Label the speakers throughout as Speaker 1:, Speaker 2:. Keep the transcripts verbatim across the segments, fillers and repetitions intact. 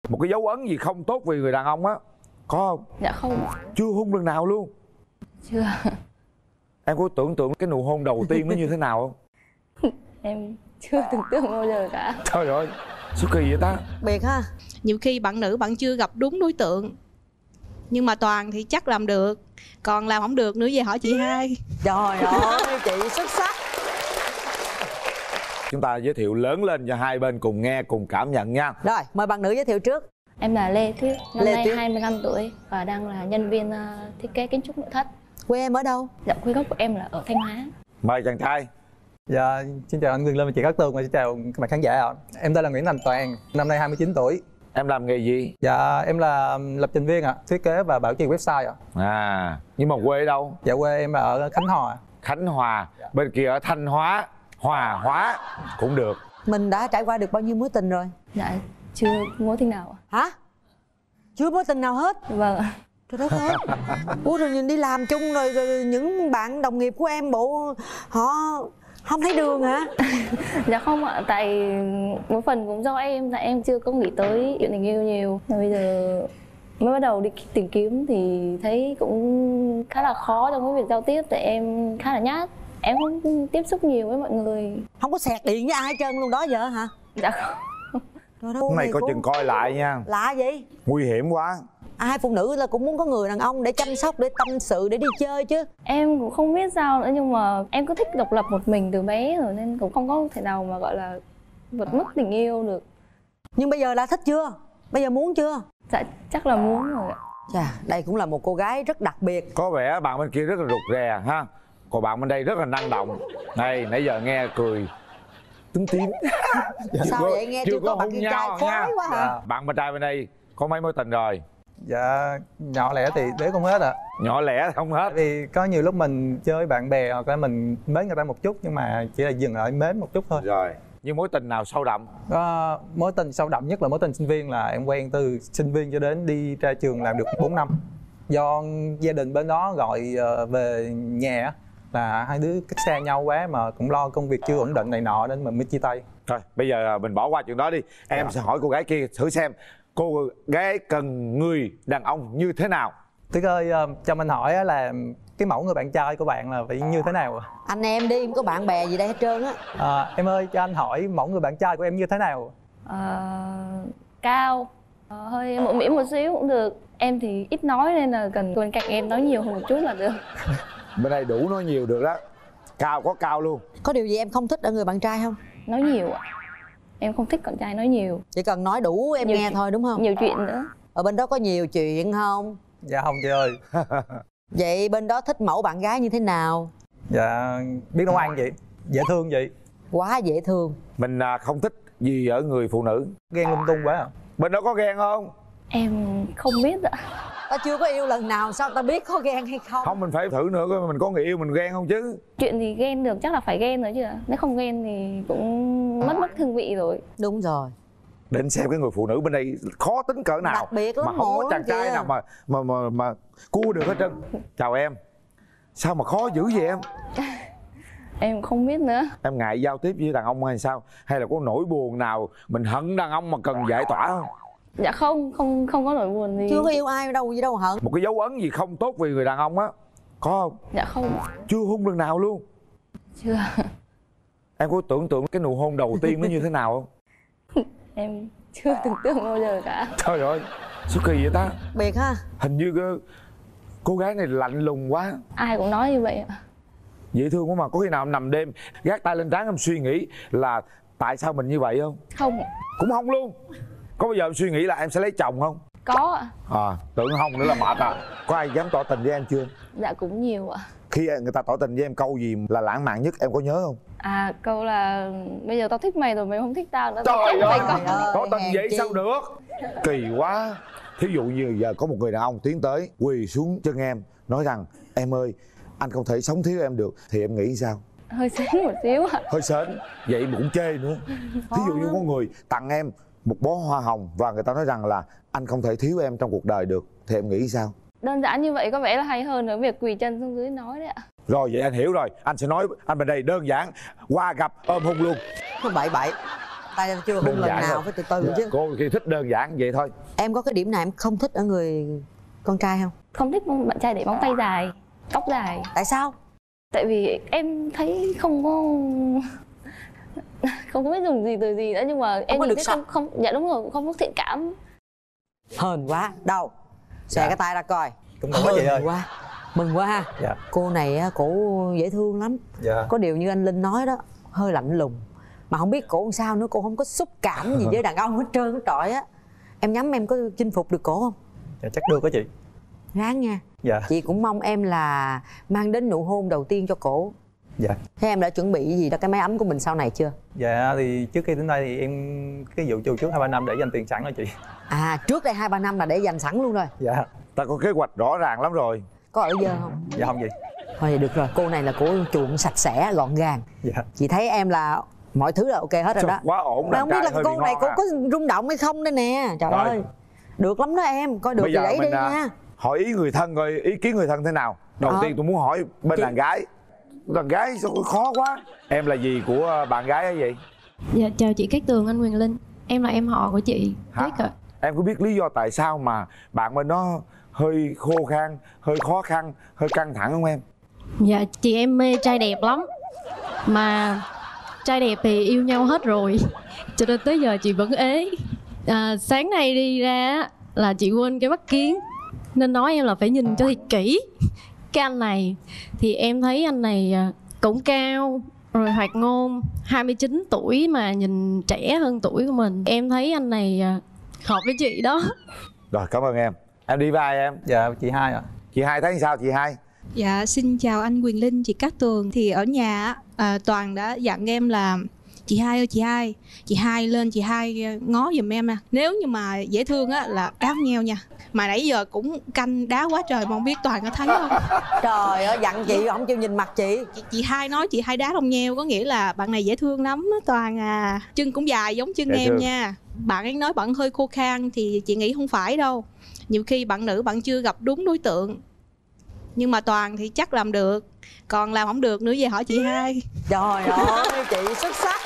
Speaker 1: Một cái dấu ấn gì không tốt về người đàn ông á, có không?
Speaker 2: Dạ không.
Speaker 1: Chưa hôn lần nào luôn?
Speaker 2: Chưa.
Speaker 1: Em có tưởng tượng cái nụ hôn đầu tiên nó như thế nào không?
Speaker 2: Em chưa tưởng tượng bao giờ cả.
Speaker 1: Trời ơi, sao kỳ vậy ta?
Speaker 3: Biệt ha.
Speaker 4: Nhiều khi bạn nữ bạn chưa gặp đúng đối tượng, nhưng mà Toàn thì chắc làm được, còn làm không được nữa về hỏi chị hai.
Speaker 3: Trời ơi, chị xuất sắc.
Speaker 1: Chúng ta giới thiệu lớn lên cho hai bên cùng nghe, cùng cảm nhận nha.
Speaker 3: Rồi, mời bạn nữ giới thiệu trước.
Speaker 2: Em là Lê Tuyết, năm
Speaker 3: Lê
Speaker 2: nay
Speaker 3: Tuyết.
Speaker 2: hai mươi lăm tuổi và đang là nhân viên uh, thiết kế kiến trúc nội thất.
Speaker 3: Quê em ở đâu?
Speaker 2: Dạ, quê gốc của em là ở Thanh Hóa.
Speaker 1: Mời chàng trai.
Speaker 5: Dạ, xin chào anh Quyền Linh và chị Cát Tường và xin chào các bạn khán giả ạ. Em tên là Nguyễn Thành Toàn, năm nay hai mươi chín tuổi.
Speaker 1: Em làm nghề gì?
Speaker 5: Dạ, em là lập trình viên ạ, thiết kế và bảo trì website ạ.
Speaker 1: À, nhưng mà quê ở đâu?
Speaker 5: Dạ, quê em là ở Khánh Hòa.
Speaker 1: Khánh Hòa, bên kia ở Thanh Hóa, Hòa Hóa cũng được.
Speaker 3: Mình đã trải qua được bao nhiêu mối tình rồi?
Speaker 2: Dạ, chưa mối tình nào ạ.
Speaker 3: Hả? Chưa mối tình nào hết?
Speaker 2: Vâng ạ.
Speaker 3: Trời đất ơi. Ủa rồi nhìn đi làm chung rồi, rồi những bạn đồng nghiệp của em bộ họ không thấy đường hả?
Speaker 2: Dạ không ạ, tại một phần cũng do em, tại em chưa có nghĩ tới chuyện tình yêu nhiều. Rồi bây giờ mới bắt đầu đi tìm kiếm thì thấy cũng khá là khó trong cái việc giao tiếp, tại em khá là nhát. Em không tiếp xúc nhiều với mọi người.
Speaker 3: Không có xẹt điện với ai hết trơn luôn đó giờ hả?
Speaker 2: Dạ không.
Speaker 3: Trời đất
Speaker 1: Cái này
Speaker 3: ơi,
Speaker 1: coi
Speaker 3: cô-
Speaker 1: chừng coi lại nha.
Speaker 3: Lạ vậy?
Speaker 1: Nguy hiểm quá.
Speaker 3: Ai phụ nữ là cũng muốn có người đàn ông để chăm sóc, để tâm sự, để đi chơi chứ.
Speaker 2: Em cũng không biết sao nữa, nhưng mà em cứ thích độc lập một mình từ bé rồi nên cũng không có thể nào mà gọi là vượt mức tình yêu được.
Speaker 3: Nhưng bây giờ đã thích chưa? Bây giờ muốn chưa?
Speaker 2: Dạ chắc là muốn rồi ạ.
Speaker 3: Chà, đây cũng là một cô gái rất đặc biệt.
Speaker 1: Có vẻ bạn bên kia rất là rụt rè ha. Còn bạn bên đây rất là năng động. Này, nãy giờ nghe cười tím tím.
Speaker 3: Sao
Speaker 1: có-
Speaker 3: vậy? Nghe chưa có bạn
Speaker 1: hôn
Speaker 3: kia trai
Speaker 1: nhau
Speaker 3: khói
Speaker 1: nha.
Speaker 3: quá hả?
Speaker 5: Dạ.
Speaker 1: Bạn bên trai bên đây có mấy mối tình rồi?
Speaker 5: Dạ, nhỏ lẻ thì đếm không hết ạ.
Speaker 1: Nhỏ lẻ không hết.
Speaker 5: Tại vì có nhiều lúc mình chơi với bạn bè hoặc là mình mến người ta một chút nhưng mà chỉ là dừng lại mến một chút thôi.
Speaker 1: Rồi, nhưng mối tình nào sâu đậm?
Speaker 5: Có mối tình sâu đậm nhất là mối tình sinh viên, là em quen từ sinh viên cho đến đi ra trường làm được bốn năm. Do gia đình bên đó gọi ờ, về nhà á, là hai đứa cách xa nhau quá mà cũng lo công việc chưa ổn định này nọ nên mình mới chia tay.
Speaker 1: Thôi, bây giờ mình bỏ qua chuyện đó đi. Em
Speaker 5: Dạ.
Speaker 1: sẽ hỏi cô gái kia thử xem cô gái cần người đàn ông như thế nào.
Speaker 5: Tuyết ơi, ờ, cho mình hỏi á là cái mẫu người bạn trai của bạn là phải như thế nào ạ?
Speaker 3: Anh em đi, không có bạn bè gì đây hết trơn á.
Speaker 5: À, em ơi, cho anh hỏi mẫu người bạn trai của em như thế nào?
Speaker 2: Ờ, cao, ờ, hơi mũm mĩm một xíu cũng được. Em thì ít nói nên là cần bên cạnh em nói nhiều hơn một chút là được.
Speaker 1: Bên đây đủ nói nhiều được đó. Cao có cao luôn.
Speaker 3: Có điều gì em không thích ở người bạn trai không?
Speaker 2: Nói nhiều ạ. Em không thích con trai nói nhiều.
Speaker 3: Chỉ cần nói đủ em
Speaker 2: Nhiều
Speaker 3: nghe
Speaker 2: chuyện-
Speaker 3: thôi đúng không?
Speaker 2: Nhiều chuyện nữa.
Speaker 3: Ở bên đó có nhiều chuyện không?
Speaker 5: Dạ không chị ơi.
Speaker 3: Vậy bên đó thích mẫu bạn gái như thế nào?
Speaker 5: Dạ biết nấu ăn chị, dễ thương chị.
Speaker 3: Quá dễ thương.
Speaker 1: Mình à, không thích gì ở người phụ nữ.
Speaker 5: Ghen lung tung quá à.
Speaker 1: Bên đó có ghen không?
Speaker 2: Em không biết ạ.
Speaker 3: Ta chưa có yêu lần nào sao ta biết có ghen hay không?
Speaker 1: Không, mình phải thử nữa coi mình có người yêu mình ghen không chứ.
Speaker 2: Chuyện thì ghen được chắc là phải ghen rồi chứ ạ. Nếu không ghen thì cũng mất mất hương vị rồi.
Speaker 3: Đúng rồi.
Speaker 1: Định xem cái người phụ nữ bên đây khó tính cỡ nào.
Speaker 3: Đặc biệt lắm,
Speaker 1: mà không có
Speaker 3: ngộ
Speaker 1: chàng
Speaker 3: lắm
Speaker 1: trai
Speaker 3: kìa.
Speaker 1: nào mà mà mà mà cua được hết trơn. Chào em. Sao mà khó dữ vậy em?
Speaker 2: Em không biết nữa.
Speaker 1: Em ngại giao tiếp với đàn ông hay sao? Hay là có nỗi buồn nào mình hận đàn ông mà cần giải tỏa không?
Speaker 2: Dạ không, không không có nỗi buồn gì.
Speaker 3: Chưa có yêu ai đâu gì đâu hận.
Speaker 1: Một cái dấu ấn gì không tốt về người đàn ông á, có không?
Speaker 2: Dạ không.
Speaker 1: Chưa hôn lần nào luôn?
Speaker 2: Chưa.
Speaker 1: Em có tưởng tượng cái nụ hôn đầu tiên nó như thế nào không?
Speaker 2: Em chưa tưởng tượng bao giờ cả.
Speaker 1: Trời ơi, sao kỳ vậy ta?
Speaker 3: Biệt ha.
Speaker 1: Hình như cái cô gái này lạnh lùng quá,
Speaker 2: Ai cũng nói như vậy ạ.
Speaker 1: dễ thương quá mà. Có khi nào em nằm đêm gác tay lên trán em suy nghĩ là tại sao mình như vậy không?
Speaker 2: Không.
Speaker 1: Cũng không luôn. Có bao giờ em suy nghĩ là em sẽ lấy chồng không?
Speaker 2: Có ạ.
Speaker 1: À, tưởng không nữa là mệt à. Có ai dám tỏ tình với em chưa?
Speaker 2: Dạ cũng nhiều ạ.
Speaker 1: Khi người ta tỏ tình với em câu gì là lãng mạn nhất em có nhớ không?
Speaker 2: À câu là bây giờ tao thích mày rồi mày không thích tao nữa.
Speaker 1: Trời
Speaker 2: Tao
Speaker 1: ơi,
Speaker 2: thích mày còn-
Speaker 1: tỏ tình
Speaker 3: hèn
Speaker 1: vậy
Speaker 3: chi.
Speaker 1: sao được? Kỳ quá. Thí dụ như giờ có một người đàn ông tiến tới quỳ xuống chân em nói rằng em ơi anh không thể sống thiếu em được, thì em nghĩ sao?
Speaker 2: Hơi sến một xíu ạ.
Speaker 1: Hơi sến, vậy mà cũng chê nữa. Thí dụ như có người tặng em một bó hoa hồng và người ta nói rằng là anh không thể thiếu em trong cuộc đời được, thì em nghĩ sao?
Speaker 2: Đơn giản như vậy có vẻ là hay hơn ở việc quỳ chân xuống dưới nói đấy ạ.
Speaker 1: Rồi vậy anh hiểu rồi, anh sẽ nói anh bên đây đơn giản qua gặp ôm hôn luôn.
Speaker 3: Không bậy bậy. tay chưa hôn
Speaker 1: Đơn
Speaker 3: lần
Speaker 1: giản
Speaker 3: nào,
Speaker 1: thôi.
Speaker 3: phải từ từ chứ.
Speaker 1: Cô khi thích đơn giản vậy thôi.
Speaker 3: Em có cái điểm nào em không thích ở người con trai không?
Speaker 2: Không thích bạn trai để móng tay dài, tóc dài.
Speaker 3: Tại sao?
Speaker 2: Tại vì em thấy không có không có biết dùng gì từ gì nữa, nhưng mà em
Speaker 3: có
Speaker 2: nhìn
Speaker 3: được
Speaker 2: thấy
Speaker 3: sạch.
Speaker 2: không không dạ đúng rồi, không có thiện cảm.
Speaker 3: Hên quá. Đâu? Xòe
Speaker 5: Dạ.
Speaker 3: cái tay ra coi.
Speaker 5: Cũng không có gì ơi.
Speaker 3: Mừng quá. Mừng quá ha.
Speaker 5: Dạ.
Speaker 3: Cô này á, cổ dễ thương lắm.
Speaker 5: Dạ.
Speaker 3: Có điều như anh Linh nói đó, hơi lạnh lùng. Mà không biết cổ làm sao nữa, cô không có xúc cảm gì với đàn ông hết trơn hết trọi á. Em nhắm em có chinh phục được cổ không?
Speaker 5: Dạ, chắc được đó chị.
Speaker 3: Ráng nha.
Speaker 5: Dạ.
Speaker 3: Chị cũng mong em là mang đến nụ hôn đầu tiên cho cổ.
Speaker 5: Dạ.
Speaker 3: Thế em đã chuẩn bị gì cho cái máy ấm của mình sau này chưa?
Speaker 5: Dạ thì trước khi đến đây thì em cái vụ chu trước hai ba năm để dành tiền sẵn rồi chị.
Speaker 3: À, trước đây hai ba năm là để dành sẵn luôn rồi.
Speaker 5: Dạ.
Speaker 1: Ta có kế hoạch rõ ràng lắm rồi.
Speaker 3: Có ở dơ không?
Speaker 5: Dạ không gì.
Speaker 3: Thôi vậy được rồi, cô này là cô chuộng sạch sẽ, gọn gàng.
Speaker 5: Dạ.
Speaker 3: Chị thấy em là mọi thứ là ok hết rồi
Speaker 1: Trời,
Speaker 3: đó.
Speaker 1: quá ổn.
Speaker 3: Mà
Speaker 1: đàn
Speaker 3: không biết
Speaker 1: trai
Speaker 3: là
Speaker 1: hơi
Speaker 3: cô
Speaker 1: bị
Speaker 3: này
Speaker 1: ngon
Speaker 3: cô
Speaker 1: à.
Speaker 3: có rung động hay không đây nè. Trời
Speaker 1: Rồi.
Speaker 3: ơi. Được lắm đó em, coi được
Speaker 1: Bây
Speaker 3: thì
Speaker 1: giờ
Speaker 3: lấy đi
Speaker 1: mình à,
Speaker 3: nha.
Speaker 1: hỏi ý người thân coi ý kiến người thân thế nào. Đầu
Speaker 3: Ờ.
Speaker 1: tiên tôi muốn hỏi bên
Speaker 3: Chị-
Speaker 1: đàn gái. Đàn gái sao khó quá. Em là gì của bạn gái hay gì?
Speaker 6: Dạ chào chị Cát Tường, anh Quyền Linh. Em là em họ của chị.
Speaker 1: Hả?
Speaker 6: Tuyết ạ.
Speaker 1: Em có biết lý do tại sao mà bạn bên đó hơi khô khan, hơi khó khăn, hơi căng thẳng không em?
Speaker 6: Dạ chị em mê trai đẹp lắm. Mà trai đẹp thì yêu nhau hết rồi. Cho nên tới giờ chị vẫn ế. À, sáng nay đi ra á, là chị quên cái mắt kiến. Nên nói em là phải nhìn cho thiệt kỹ. Cái anh này thì em thấy anh này à, cũng cao, rồi hoạt ngôn, hai mươi chín tuổi mà nhìn trẻ hơn tuổi của mình. Em thấy anh này à, hợp với chị đó.
Speaker 1: Rồi cảm ơn em. Em đi vai em.
Speaker 5: Dạ chị hai ạ.
Speaker 1: Chị hai thấy sao chị hai?
Speaker 4: Dạ xin chào anh Quyền Linh, chị Cát Tường. Thì ở nhà á, à, Toàn đã dặn em là chị hai ơi chị hai, chị hai lên chị hai ngó giùm em nè. Nếu như mà dễ thương á là đá nheo nha. Mà nãy giờ cũng canh đá quá trời mà không biết Toàn có thấy không?
Speaker 3: Trời ơi, dặn chị không chịu nhìn mặt chị.
Speaker 4: Chị, chị hai nói chị hai đá đồng nheo có nghĩa là bạn này dễ thương lắm á Toàn à. Chân cũng dài giống chân
Speaker 1: Dễ
Speaker 4: em
Speaker 1: thương.
Speaker 4: nha. Bạn ấy nói bạn hơi khô khan thì chị nghĩ không phải đâu. Nhiều khi bạn nữ bạn chưa gặp đúng đối tượng. Nhưng mà Toàn thì chắc làm được. Còn làm không được nữa về hỏi chị hai.
Speaker 3: Trời ơi, chị xuất sắc.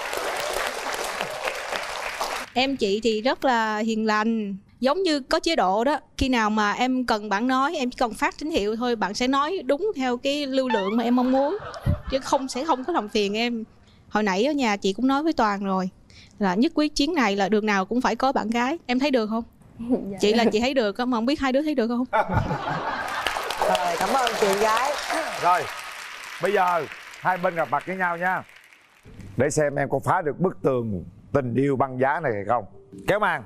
Speaker 4: Em chị thì rất là hiền lành, giống như có chế độ đó. Khi nào mà em cần bạn nói, em chỉ cần phát tín hiệu thôi, bạn sẽ nói đúng theo cái lưu lượng mà em mong muốn, chứ không sẽ không có làm phiền em. Hồi nãy ở nhà chị cũng nói với Toàn rồi là nhất quyết chuyến này là đường nào cũng phải có bạn gái. Em thấy được không?
Speaker 2: Dạ.
Speaker 4: Chị là chị thấy được không? Mà không biết hai đứa thấy được không?
Speaker 3: Rồi, cảm ơn chị gái.
Speaker 1: Rồi bây giờ hai bên gặp mặt với nhau nha. Để xem em có phá được bức tường tình yêu băng giá này hay không. Kéo màn.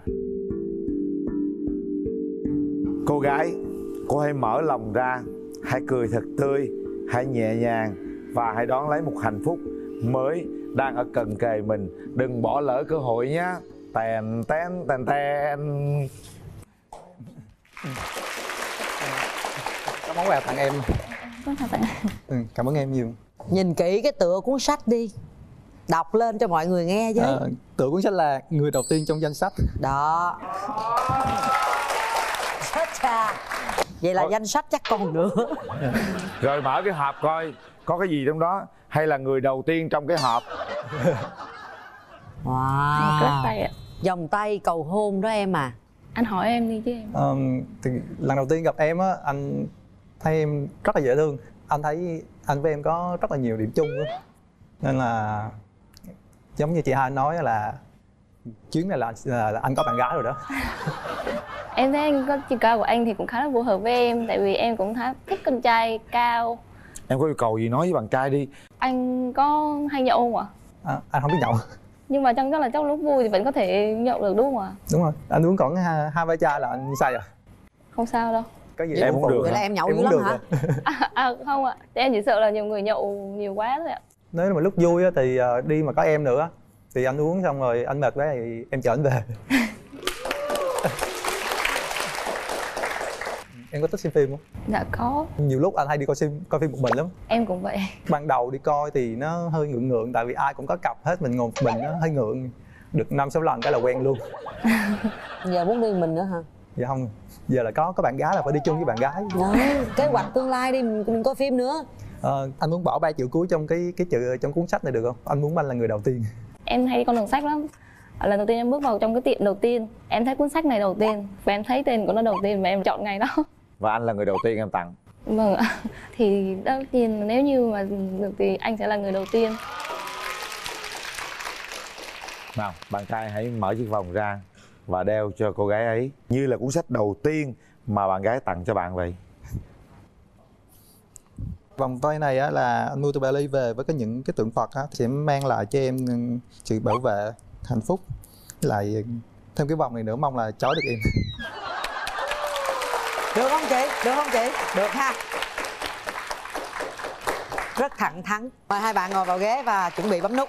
Speaker 1: Cô gái, cô hãy mở lòng ra, hãy cười thật tươi, hãy nhẹ nhàng và hãy đón lấy một hạnh phúc mới đang ở cận kề mình. Đừng bỏ lỡ cơ hội nhé. Tèn tén tèn ten.
Speaker 5: Có món quà tặng em.
Speaker 2: Vâng, chào bạn.
Speaker 5: Ừ, cảm ơn em nhiều.
Speaker 3: Nhìn kỹ cái tựa cuốn sách đi, đọc lên cho mọi người nghe với.
Speaker 5: À, tựa cuốn sách là người đầu tiên trong danh sách.
Speaker 3: Đó. Chết cha. Vậy là
Speaker 1: Ôi.
Speaker 3: danh sách chắc còn nữa.
Speaker 1: Rồi mở cái hộp coi có cái gì trong đó, hay là người đầu tiên trong cái hộp.
Speaker 3: Wow.
Speaker 2: Rất tay ạ.
Speaker 3: Vòng tay cầu hôn đó em à.
Speaker 2: Anh hỏi em đi chứ em.
Speaker 5: Um, thì lần đầu tiên gặp em á, anh thấy em rất là dễ thương. Anh thấy anh với em có rất là nhiều điểm chung á. Nên là giống như chị hai nói là chuyến này là, là, là anh có bạn gái rồi đó.
Speaker 2: Em thấy anh có chiều cao của anh thì cũng khá là phù hợp với em. Tại vì em cũng khá thích con trai cao.
Speaker 1: Em có yêu cầu gì nói với bạn trai đi.
Speaker 2: Anh có hay nhậu không ạ?
Speaker 5: À, anh không biết nhậu.
Speaker 2: Nhưng mà trong chắc là trong lúc vui thì vẫn có thể nhậu được đúng không ạ?
Speaker 5: Đúng rồi, anh uống còn hai, hai ba chai là anh say rồi.
Speaker 2: Không sao đâu.
Speaker 5: Có gì
Speaker 1: Em
Speaker 5: uống
Speaker 1: không
Speaker 5: phụ
Speaker 1: được
Speaker 3: Vậy
Speaker 5: hả?
Speaker 3: là em nhậu
Speaker 5: Em
Speaker 3: dữ
Speaker 5: uống
Speaker 3: lắm
Speaker 5: được
Speaker 3: hả?
Speaker 5: rồi.
Speaker 2: À, à không ạ. Thì em chỉ sợ là nhiều người nhậu nhiều quá thôi ạ.
Speaker 5: Nếu mà lúc vui á, thì ờ, đi mà có em nữa thì anh uống xong rồi anh mệt quá thì em chở anh về. Em có thích xem phim không?
Speaker 2: Dạ có.
Speaker 5: Nhiều lúc anh hay đi coi phim coi phim một mình lắm.
Speaker 2: Em cũng vậy.
Speaker 5: Ban đầu đi coi thì nó hơi ngượng ngượng tại vì ai cũng có cặp hết, mình ngồi một mình nó hơi ngượng. Được năm sáu lần cái là quen luôn.
Speaker 3: Giờ muốn đi mình nữa hả?
Speaker 5: Dạ không, giờ là có có bạn gái là phải đi chung với bạn gái.
Speaker 3: Đó, kế hoạch tương lai đi, mình, mình coi phim nữa.
Speaker 5: Ờ, anh muốn bỏ ba chữ cuối trong cái cái chữ trong cuốn sách này được không? Anh muốn anh là người đầu tiên.
Speaker 2: Em hay đi con đường sách lắm. Lần đầu tiên em bước vào trong cái tiệm đầu tiên, em thấy cuốn sách này đầu tiên và em thấy tên của nó đầu tiên và em chọn ngày đó.
Speaker 1: Và anh là người đầu tiên em tặng.
Speaker 2: Vâng ạ. Thì tất nhiên nếu như mà được thì anh sẽ là người đầu tiên.
Speaker 1: Nào, bạn trai hãy mở chiếc vòng ra và đeo cho cô gái ấy như là cuốn sách đầu tiên mà bạn gái tặng cho bạn vậy.
Speaker 5: Vòng tay này á, là anh mua từ Bali về với cái những cái tượng Phật á, sẽ mang lại cho em sự bảo vệ, hạnh phúc. Lại thêm cái vòng này nữa, mong là trói được em.
Speaker 3: Được không chị? Được không chị? Được ha. Rất thẳng thắn. Mời hai bạn ngồi vào ghế và chuẩn bị bấm nút.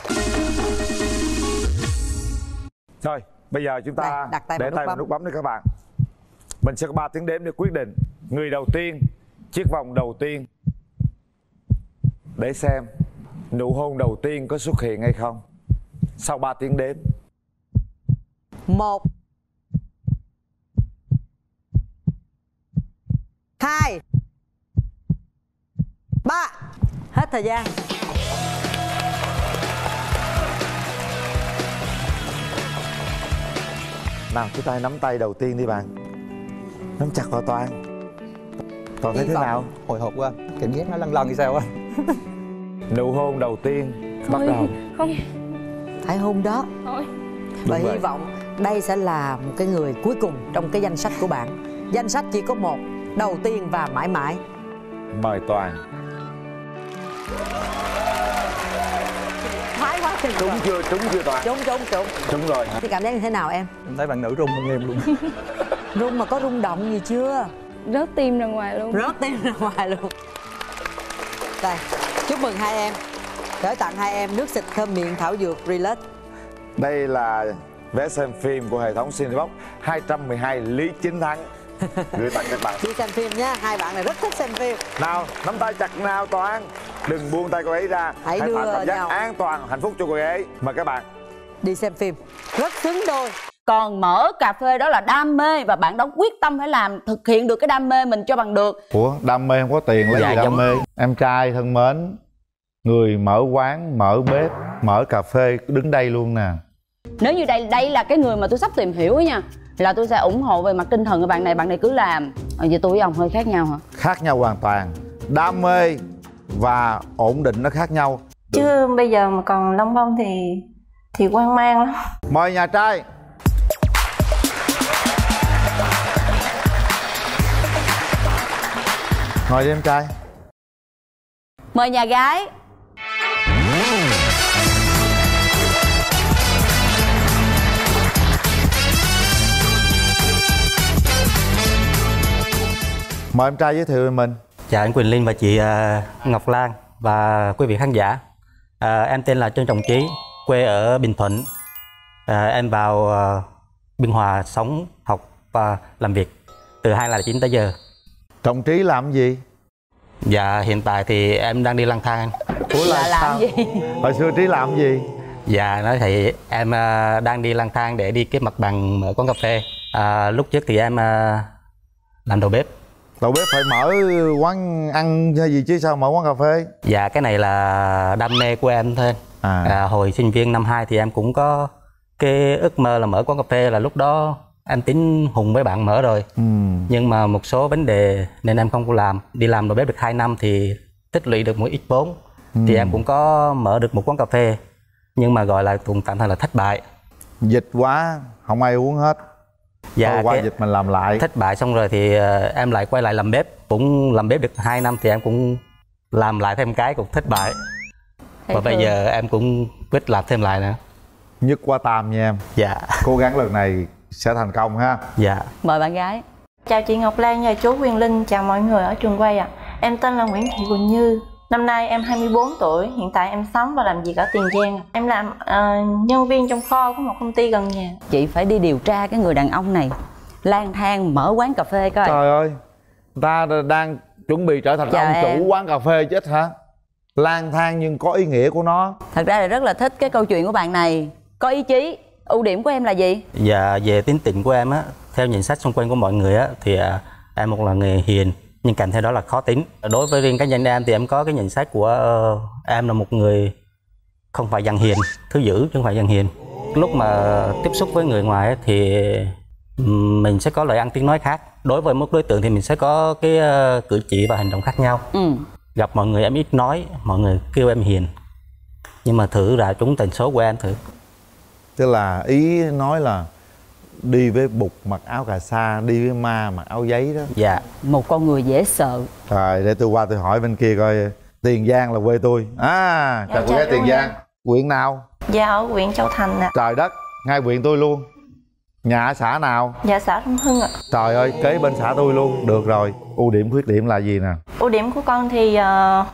Speaker 1: Rồi, bây giờ chúng ta
Speaker 3: Đây, đặt tay
Speaker 1: để
Speaker 3: vào
Speaker 1: tay
Speaker 3: nút
Speaker 1: vào
Speaker 3: bấm.
Speaker 1: nút bấm đi các bạn. Mình sẽ có ba tiếng đếm để quyết định người đầu tiên, chiếc vòng đầu tiên, để xem nụ hôn đầu tiên có xuất hiện hay không. Sau ba tiếng đếm.
Speaker 3: Một, hai, ba. Hết thời gian.
Speaker 1: Nào, chúng ta hãy nắm tay đầu tiên đi bạn. Nắm chặt vào Toàn. Toàn thấy thế nào?
Speaker 5: Hồi hộp quá, cảm giác nó lăn lăn thì sao á.
Speaker 1: Nụ hôn đầu tiên bắt
Speaker 2: Thôi,
Speaker 1: đầu.
Speaker 2: không,
Speaker 3: Phải hôn đó.
Speaker 2: thôi.
Speaker 3: Và
Speaker 1: Đúng
Speaker 3: hy
Speaker 1: vậy.
Speaker 3: vọng đây sẽ là một cái người cuối cùng trong cái danh sách của bạn. Danh sách chỉ có một, đầu tiên và mãi mãi.
Speaker 1: Mời Toàn.
Speaker 3: Thái quá trình
Speaker 1: Trúng chưa? Trúng chưa Toàn?
Speaker 3: Trúng, trúng, trúng.
Speaker 1: Trúng rồi.
Speaker 3: Thì cảm giác như thế nào em?
Speaker 5: Em thấy bạn nữ rung hơn em luôn.
Speaker 3: Rung mà có rung động gì chưa?
Speaker 2: Rớt tim ra ngoài luôn.
Speaker 3: Rớt tim ra ngoài luôn. Đây, chúc mừng hai em. Gửi tặng hai em nước xịt thơm miệng thảo dược Relax.
Speaker 1: Đây là vé xem phim của hệ thống Cinebox hai trăm mười hai Lý Chính Thắng gửi tặng các bạn.
Speaker 3: Đi xem phim nha, hai bạn này rất thích xem phim.
Speaker 1: Nào, nắm tay chặt nào Toàn. Đừng buông tay cô ấy ra.
Speaker 3: Hãy đưa
Speaker 1: tạo cảm giác
Speaker 3: nhau.
Speaker 1: an toàn, hạnh phúc cho cô ấy. Mời các bạn.
Speaker 3: Đi xem phim. Rất xứng đôi.
Speaker 7: Còn mở cà phê đó là đam mê và bạn đó quyết tâm phải làm thực hiện được cái đam mê mình cho bằng được.
Speaker 1: Ủa, đam mê không có tiền lấy
Speaker 7: Dạ,
Speaker 1: gì đam
Speaker 7: giống-
Speaker 1: mê? Em trai thân mến, người mở quán, mở bếp, mở cà phê đứng đây luôn nè.
Speaker 7: Nếu như đây đây là cái người mà tôi sắp tìm hiểu ấy nha, là tôi sẽ ủng hộ về mặt tinh thần của bạn này, bạn này cứ làm. Ờ, vậy tôi với ông hơi khác nhau hả?
Speaker 1: Khác nhau hoàn toàn. Đam mê và ổn định nó khác nhau.
Speaker 8: Chứ bây giờ mà còn lông bông thì thì hoang mang lắm.
Speaker 1: Mời nhà trai. Ngồi đi em trai.
Speaker 7: Mời nhà gái.
Speaker 1: Mời em trai giới thiệu về mình.
Speaker 9: Chào anh Quỳnh Linh và chị à, Ngọc Lan và quý vị khán giả. À, em tên là Trân Trọng Trí, quê ở Bình Thuận. À, em vào à, Biên Hòa sống, học và làm việc từ hai nghìn không trăm lẻ chín tới giờ.
Speaker 1: Trọng Trí làm gì?
Speaker 9: Dạ hiện tại thì em đang đi lang thang anh.
Speaker 1: Ủa
Speaker 7: Là làm
Speaker 1: sao?
Speaker 7: gì?
Speaker 1: Hồi xưa Trí làm gì?
Speaker 9: Dạ nói thì em à, đang đi lang thang để đi kiếm mặt bằng mở quán cà phê. À, lúc trước thì em à, làm đầu bếp.
Speaker 1: Đầu bếp phải mở quán ăn hay gì chứ sao mở quán cà phê?
Speaker 9: Dạ cái này là đam mê của em thôi.
Speaker 1: À.
Speaker 9: À, hồi sinh viên năm hai thì em cũng có cái ước mơ là mở quán cà phê, là lúc đó em tính hùng với bạn mở rồi.
Speaker 1: Ừ.
Speaker 9: Nhưng mà một số vấn đề nên em không có làm. Đi làm đầu bếp được hai năm thì tích lũy được một ít vốn.
Speaker 1: Ừ.
Speaker 9: Thì em cũng có mở được một quán cà phê. Nhưng mà gọi là cũng tạm thời là thất bại.
Speaker 1: Dịch quá, không ai uống hết.
Speaker 9: Dạ
Speaker 1: Thôi qua
Speaker 9: cái
Speaker 1: dịch mình làm lại.
Speaker 9: thất bại xong rồi thì ờ, em lại quay lại làm bếp. Cũng làm bếp được hai năm thì em cũng làm lại thêm cái cũng thất bại. Và bây giờ em cũng quyết làm thêm lại nữa.
Speaker 1: Nhất qua tam nha em.
Speaker 9: Dạ.
Speaker 1: Cố gắng lần này sẽ thành công ha.
Speaker 9: Dạ.
Speaker 7: Mời bạn gái.
Speaker 8: Chào chị Ngọc Lan và chú Quyền Linh, chào mọi người ở trường quay ạ. Em tên là Nguyễn Thị Quỳnh Như. Năm nay em hai mươi bốn tuổi, hiện tại em sống và làm việc ở Tiền Giang. Em làm ờ, nhân viên trong kho của một công ty gần nhà.
Speaker 7: Chị phải đi điều tra cái người đàn ông này lang thang mở quán cà phê coi.
Speaker 1: Trời ơi, ta đang chuẩn bị trở thành
Speaker 7: Chào
Speaker 1: ông
Speaker 7: em.
Speaker 1: chủ quán cà phê chết hả? Lang thang nhưng có ý nghĩa của nó.
Speaker 7: Thật ra là rất là thích cái câu chuyện của bạn này. Có ý chí. Ưu điểm của em là gì?
Speaker 9: Dạ về tính tình của em á, theo nhận xét xung quanh của mọi người á, thì à, em một là người hiền, nhưng kèm theo đó là khó tính. Đối với riêng cá nhân em thì em có cái nhận xét của uh, em là một người không phải dằn hiền, thứ dữ chứ không phải dằn hiền. lúc mà tiếp xúc với người ngoài ấy, thì mình sẽ có lời ăn tiếng nói khác. Đối với một đối tượng thì mình sẽ có cái uh, cử chỉ và hành động khác nhau.
Speaker 7: Ừ.
Speaker 9: Gặp mọi người em ít nói, mọi người kêu em hiền, nhưng mà thử ra trúng tần số của em thử.
Speaker 1: Tức là ý nói là đi với bụt mặc áo cà sa, đi với ma mặc áo giấy đó.
Speaker 9: Dạ.
Speaker 7: Một con người dễ sợ.
Speaker 1: Rồi để tôi qua tôi hỏi bên kia coi. Tiền Giang là quê tôi. À, chào cô gái Tiền Giang. Huyện nào?
Speaker 8: Dạ ở huyện Châu Thành ạ.
Speaker 1: Trời đất, ngay huyện tôi luôn. Nhà ở xã nào?
Speaker 8: Dạ xã Thông Hưng ạ.
Speaker 1: Trời ơi, kế bên xã tôi luôn. Được rồi, ưu điểm khuyết điểm là gì nè?
Speaker 8: Ưu điểm của con thì uh,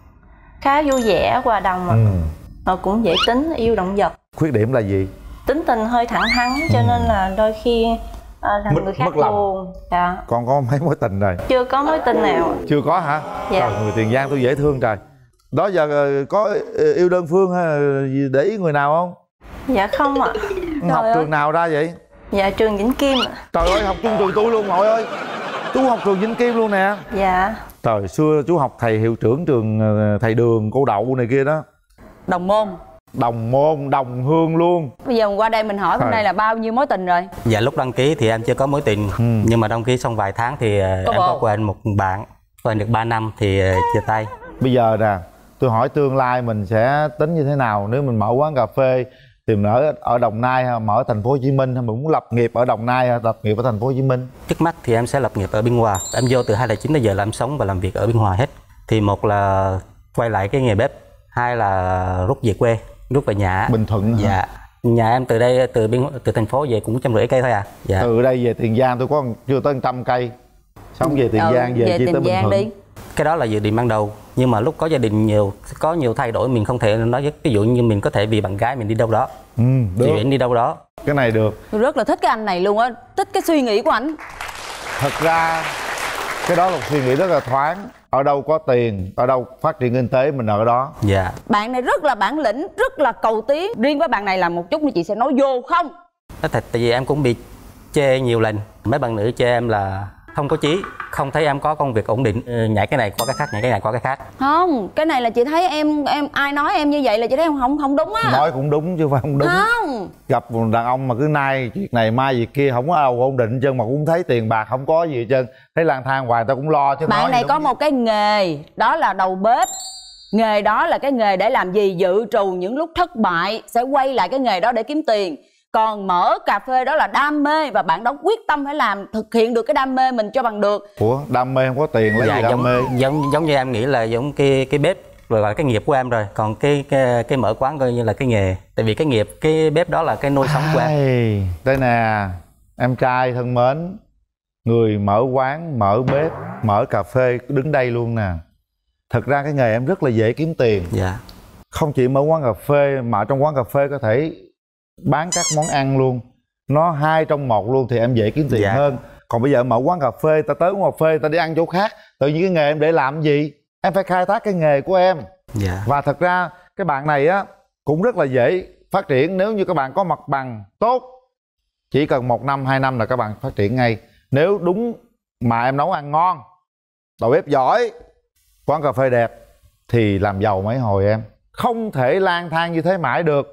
Speaker 8: khá vui vẻ, hòa đồng ạ. Ừ. uh, Cũng dễ tính, yêu động vật.
Speaker 1: Khuyết điểm là gì?
Speaker 8: Tính tình hơi thẳng thắn cho ừ. nên là đôi khi uh, làm
Speaker 1: mất,
Speaker 8: người khác
Speaker 1: mất
Speaker 8: buồn. Dạ.
Speaker 1: Con có mấy mối tình rồi?
Speaker 8: Chưa có mối tình nào.
Speaker 1: Chưa có hả?
Speaker 8: Dạ.
Speaker 1: Trời, người Tiền Giang tôi dễ thương trời. Đó giờ có yêu đơn phương hay để ý người nào không?
Speaker 8: Dạ không ạ.
Speaker 1: Học
Speaker 8: Trời
Speaker 1: trường
Speaker 8: ơi.
Speaker 1: nào ra vậy?
Speaker 8: Dạ trường Vĩnh Kim ạ.
Speaker 1: Trời ơi, học chung trường tôi luôn nội ơi. Chú học trường Vĩnh Kim luôn nè.
Speaker 8: Dạ.
Speaker 1: Trời, xưa chú học thầy hiệu trưởng trường thầy Đường, cô Đậu này kia đó.
Speaker 7: Đồng môn.
Speaker 1: Đồng môn, đồng hương luôn.
Speaker 7: Bây giờ qua đây mình hỏi bên đây là bao nhiêu mối tình rồi?
Speaker 9: Dạ lúc đăng ký thì em chưa có mối tình. ừ. Nhưng mà đăng ký xong vài tháng thì có em bộ. có quen một bạn. Quen được ba năm thì chia tay.
Speaker 1: Bây giờ nè, tôi hỏi tương lai mình sẽ tính như thế nào? Nếu mình mở quán cà phê thì mình ở ở Đồng Nai hay mở ở thành phố Hồ Chí Minh, hay mình muốn lập nghiệp ở Đồng Nai hay lập nghiệp ở thành phố Hồ Chí Minh?
Speaker 9: Trước mắt thì em sẽ lập nghiệp ở Biên Hòa. Em vô từ hai không không chín đến giờ là em sống và làm việc ở Biên Hòa hết. Thì một là quay lại cái nghề bếp, hai là rút về quê, rút về nhà.
Speaker 1: Bình Thuận hả?
Speaker 9: Dạ. Nhà em từ đây từ biên từ thành phố về cũng trăm rưỡi cây thôi à. Dạ.
Speaker 1: Từ đây về Tiền Giang tôi có chưa tới trăm cây. Sống về Tiền
Speaker 7: ừ,
Speaker 1: Giang về,
Speaker 7: về
Speaker 1: chi
Speaker 7: Tiền
Speaker 1: tới Bình
Speaker 7: Giang
Speaker 1: Thuận.
Speaker 7: đi.
Speaker 9: Cái đó là dự định ban đầu, nhưng mà lúc có gia đình nhiều, có nhiều thay đổi, mình không thể nói với, ví dụ như mình có thể vì bạn gái mình đi đâu đó,
Speaker 1: ừ, được.
Speaker 9: chuyển đi đâu đó.
Speaker 1: Cái này được.
Speaker 7: Tôi rất là thích cái anh này luôn á, thích cái suy nghĩ của anh.
Speaker 1: Thật ra cái đó là một suy nghĩ rất là thoáng. Ở đâu có tiền, ở đâu phát triển kinh tế mình ở đó.
Speaker 9: Dạ.
Speaker 7: Bạn này rất là bản lĩnh, rất là cầu tiến. Riêng với bạn này là một chút như chị sẽ nói vô không?
Speaker 9: Nói thật, tại vì em cũng bị chê nhiều lần. Mấy bạn nữ chê em là không có chí, không thấy em có công việc ổn định, nhảy cái này qua cái khác, nhảy cái này qua cái khác.
Speaker 7: Không, cái này là chị thấy em em ai nói em như vậy là chị thấy không không đúng á.
Speaker 1: Nói cũng đúng chứ phải không đúng.
Speaker 7: Không.
Speaker 1: Gặp một đàn ông mà cứ nay việc này mai việc kia, không có đâu ổn định chân, mà cũng thấy tiền bạc không có gì hết trơn, thấy lang thang hoài ta cũng lo chứ.
Speaker 7: Bạn
Speaker 1: nói
Speaker 7: này có một cái nghề đó là đầu bếp. Nghề đó là cái nghề để làm gì? Dự trù những lúc thất bại sẽ quay lại cái nghề đó để kiếm tiền. Còn mở cà phê đó là đam mê, và bạn đó quyết tâm phải làm thực hiện được cái đam mê mình cho bằng được.
Speaker 1: Ủa, đam mê không có tiền lấy
Speaker 9: dạ,
Speaker 1: gì đam
Speaker 9: giống,
Speaker 1: mê?
Speaker 9: Giống giống như em nghĩ là giống cái cái bếp rồi là cái nghiệp của em rồi, còn cái cái cái mở quán coi như là cái nghề. Tại vì cái nghiệp, cái bếp đó là cái nuôi sống của em.
Speaker 1: Đây nè, em trai thân mến, người mở quán, mở bếp, mở cà phê đứng đây luôn nè. Thật ra cái nghề em rất là dễ kiếm tiền.
Speaker 9: Dạ.
Speaker 1: Không chỉ mở quán cà phê mà trong quán cà phê có thể bán các món ăn luôn, nó hai trong một luôn thì em dễ kiếm tiền dạ. hơn. Còn bây giờ mở quán cà phê, ta tới quán cà phê ta đi ăn chỗ khác, tự nhiên cái nghề em để làm gì? Em phải khai thác cái nghề của em.
Speaker 9: Dạ.
Speaker 1: Và thật ra cái bạn này á cũng rất là dễ phát triển nếu như các bạn có mặt bằng tốt. Chỉ cần một năm hai năm là các bạn phát triển ngay. Nếu đúng mà em nấu ăn ngon, đầu bếp giỏi, quán cà phê đẹp thì làm giàu mấy hồi em. Không thể lang thang như thế mãi được.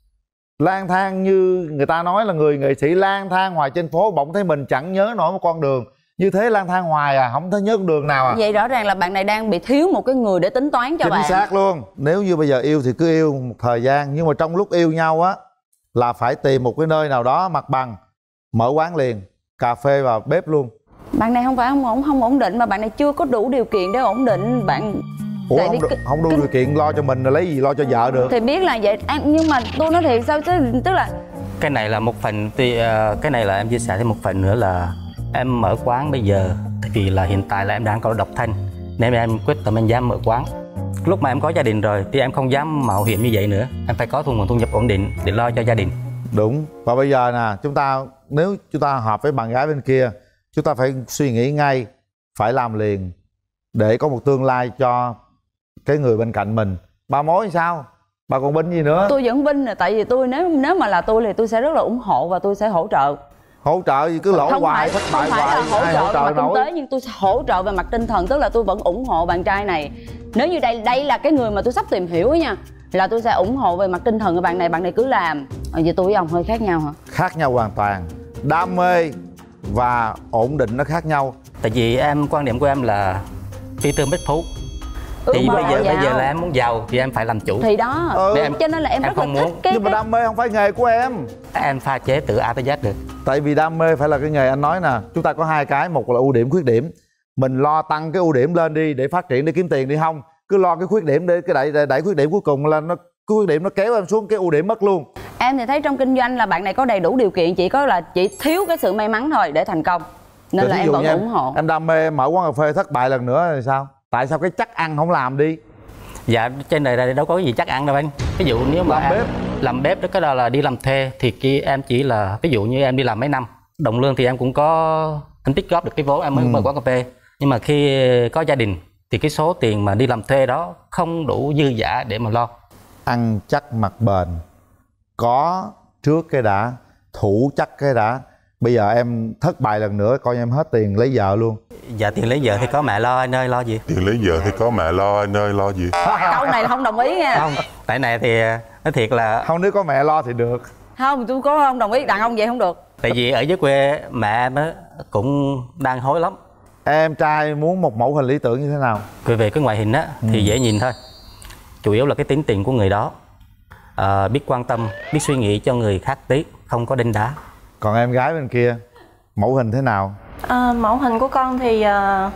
Speaker 1: Lang thang như người ta nói là người nghệ sĩ lang thang hoài trên phố, bỗng thấy mình chẳng nhớ nổi một con đường. Như thế lang thang hoài à, không thấy nhớ con đường nào à.
Speaker 7: Vậy rõ ràng là bạn này đang bị thiếu một cái người để tính toán cho
Speaker 1: chính
Speaker 7: bạn.
Speaker 1: Chính xác luôn. Nếu như bây giờ yêu thì cứ yêu một thời gian, nhưng mà trong lúc yêu nhau á là phải tìm một cái nơi nào đó mặt bằng, mở quán liền, cà phê và bếp luôn.
Speaker 7: Bạn này không phải không ổn không ổn định, mà bạn này chưa có đủ điều kiện để ổn định. Bạn
Speaker 1: Ủa không, đi, không đủ điều kiện lo cho mình rồi lấy gì lo cho vợ được?
Speaker 7: Thì biết là vậy, nhưng mà tôi nói thiệt sao chứ, tức là
Speaker 9: cái này là một phần, thì cái này là em chia sẻ thêm một phần nữa là em mở quán bây giờ vì là hiện tại là em đang có độc thân nên em quyết tâm em dám mở quán. Lúc mà em có gia đình rồi thì em không dám mạo hiểm như vậy nữa, em phải có thu nguồn thu nhập ổn định để lo cho gia đình.
Speaker 1: Đúng. Và bây giờ nè, chúng ta nếu chúng ta hợp với bạn gái bên kia, chúng ta phải suy nghĩ ngay, phải làm liền để có một tương lai cho cái người bên cạnh mình. Bà mối sao? Bà còn binh gì nữa?
Speaker 7: Tôi vẫn binh rồi, tại vì tôi nếu nếu mà là tôi thì tôi sẽ rất là ủng hộ và tôi sẽ hỗ trợ.
Speaker 1: Hỗ trợ gì cứ lỗ
Speaker 7: không
Speaker 1: hoài,
Speaker 7: phải,
Speaker 1: thất bại
Speaker 7: không phải
Speaker 1: hoài,
Speaker 7: là hỗ trợ,
Speaker 1: hỗ trợ
Speaker 7: về mặt
Speaker 1: nổi.
Speaker 7: kinh tế, nhưng tôi sẽ hỗ trợ về mặt tinh thần, tức là tôi vẫn ủng hộ bạn trai này. Nếu như đây đây là cái người mà tôi sắp tìm hiểu ấy nha, là tôi sẽ ủng hộ về mặt tinh thần của bạn này, bạn này cứ làm. Ờ, vậy tôi với ông hơi khác nhau hả?
Speaker 1: Khác nhau hoàn toàn. Đam mê và ổn định nó khác nhau.
Speaker 9: Tại vì em, quan điểm của em là phi tương bách phú. Thì bây giờ bây giờ là em muốn giàu thì em phải làm chủ.
Speaker 7: Thì đó,
Speaker 1: ừ.
Speaker 7: em, cho nên là em, em rất là thích cái,
Speaker 1: nhưng mà đam mê không phải nghề của em.
Speaker 9: Em pha chế từ A tới Z được.
Speaker 1: Tại vì đam mê phải là cái nghề. Anh nói nè, chúng ta có hai cái, một là ưu điểm, khuyết điểm. Mình lo tăng cái ưu điểm lên đi để phát triển, để kiếm tiền đi, không cứ lo cái khuyết điểm để cái đẩy, đẩy, đẩy khuyết điểm, cuối cùng là nó cái khuyết điểm nó kéo em xuống, cái ưu điểm mất luôn.
Speaker 7: Em thì thấy trong kinh doanh là bạn này có đầy đủ điều kiện, chỉ có là chỉ thiếu cái sự may mắn thôi để thành công. Nên là em vẫn ủng hộ.
Speaker 1: Em đam mê mở quán cà phê thất bại lần nữa thì sao? Tại sao cái chắc ăn không làm đi?
Speaker 9: Dạ trên đời này đâu có cái gì chắc ăn đâu anh. Ví dụ nếu mà
Speaker 1: làm bếp,
Speaker 9: làm bếp đó, cái đó là đi làm thuê thì kia em chỉ là, ví dụ như em đi làm mấy năm, đồng lương thì em cũng có anh tích góp được cái vốn em mới ừ. mở quán cà phê. Nhưng mà khi có gia đình thì cái số tiền mà đi làm thuê đó không đủ dư dả để mà lo.
Speaker 1: Ăn chắc mặc bền, có trước cái đã, thủ chắc cái đã. Bây giờ em thất bại lần nữa coi em hết tiền lấy vợ luôn.
Speaker 9: Dạ tiền lấy vợ thì có mẹ lo anh ơi, lo gì?
Speaker 10: Tiền lấy vợ thì có mẹ lo anh ơi, lo gì?
Speaker 7: Câu này là không đồng ý nha.
Speaker 9: Không, tại này thì nói thiệt là
Speaker 1: không, nếu có mẹ lo thì được.
Speaker 7: Không, tôi có không đồng ý, đàn ông vậy không được.
Speaker 9: Tại vì ở dưới quê mẹ em cũng đang hối lắm.
Speaker 1: Em trai muốn một mẫu hình lý tưởng như thế nào?
Speaker 9: Về về cái ngoại hình á thì ừ. dễ nhìn thôi. Chủ yếu là cái tính tình của người đó, à, biết quan tâm, biết suy nghĩ cho người khác tí, không có đinh đá.
Speaker 1: Còn em gái bên kia, mẫu hình thế nào?
Speaker 8: À, mẫu hình của con thì uh,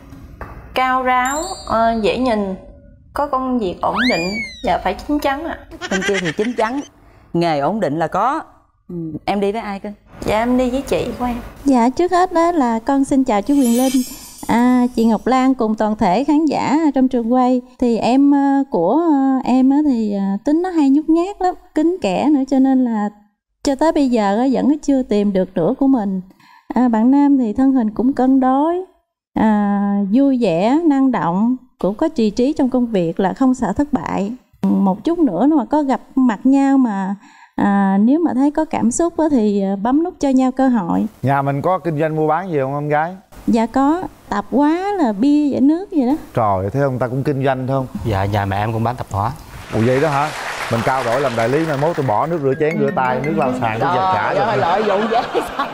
Speaker 8: cao ráo, uh, dễ nhìn, có công việc ổn định và phải chín chắn ạ. À.
Speaker 7: Bên kia thì chín chắn, nghề ổn định là có. Ừ. Em đi với ai cơ?
Speaker 8: Dạ em đi với chị của em.
Speaker 11: Dạ trước hết đó là con xin chào chú Quyền Linh, à, chị Ngọc Lan cùng toàn thể khán giả trong trường quay. Thì em của em thì tính nó hay nhút nhát lắm, kín kẽ nữa, cho nên là cho tới bây giờ vẫn chưa tìm được nửa của mình. À, bạn nam thì thân hình cũng cân đối, à, vui vẻ, năng động, cũng có trì trí trong công việc, là không sợ thất bại. Một chút nữa mà có gặp mặt nhau mà à, nếu mà thấy có cảm xúc thì bấm nút cho nhau cơ hội.
Speaker 1: Nhà mình có kinh doanh mua bán gì không em gái?
Speaker 11: Dạ có, tạp hóa là bia và nước gì đó.
Speaker 1: Trời, thấy không, ta cũng kinh doanh thôi không?
Speaker 9: Dạ nhà mẹ em cũng bán tạp hóa.
Speaker 1: Ủa vậy đó hả? Mình trao đổi làm đại lý, mai mốt tôi bỏ nước rửa chén rửa tay, nước lau sàn tôi giặt cả
Speaker 7: rồi. Lợi dụng vậy sao?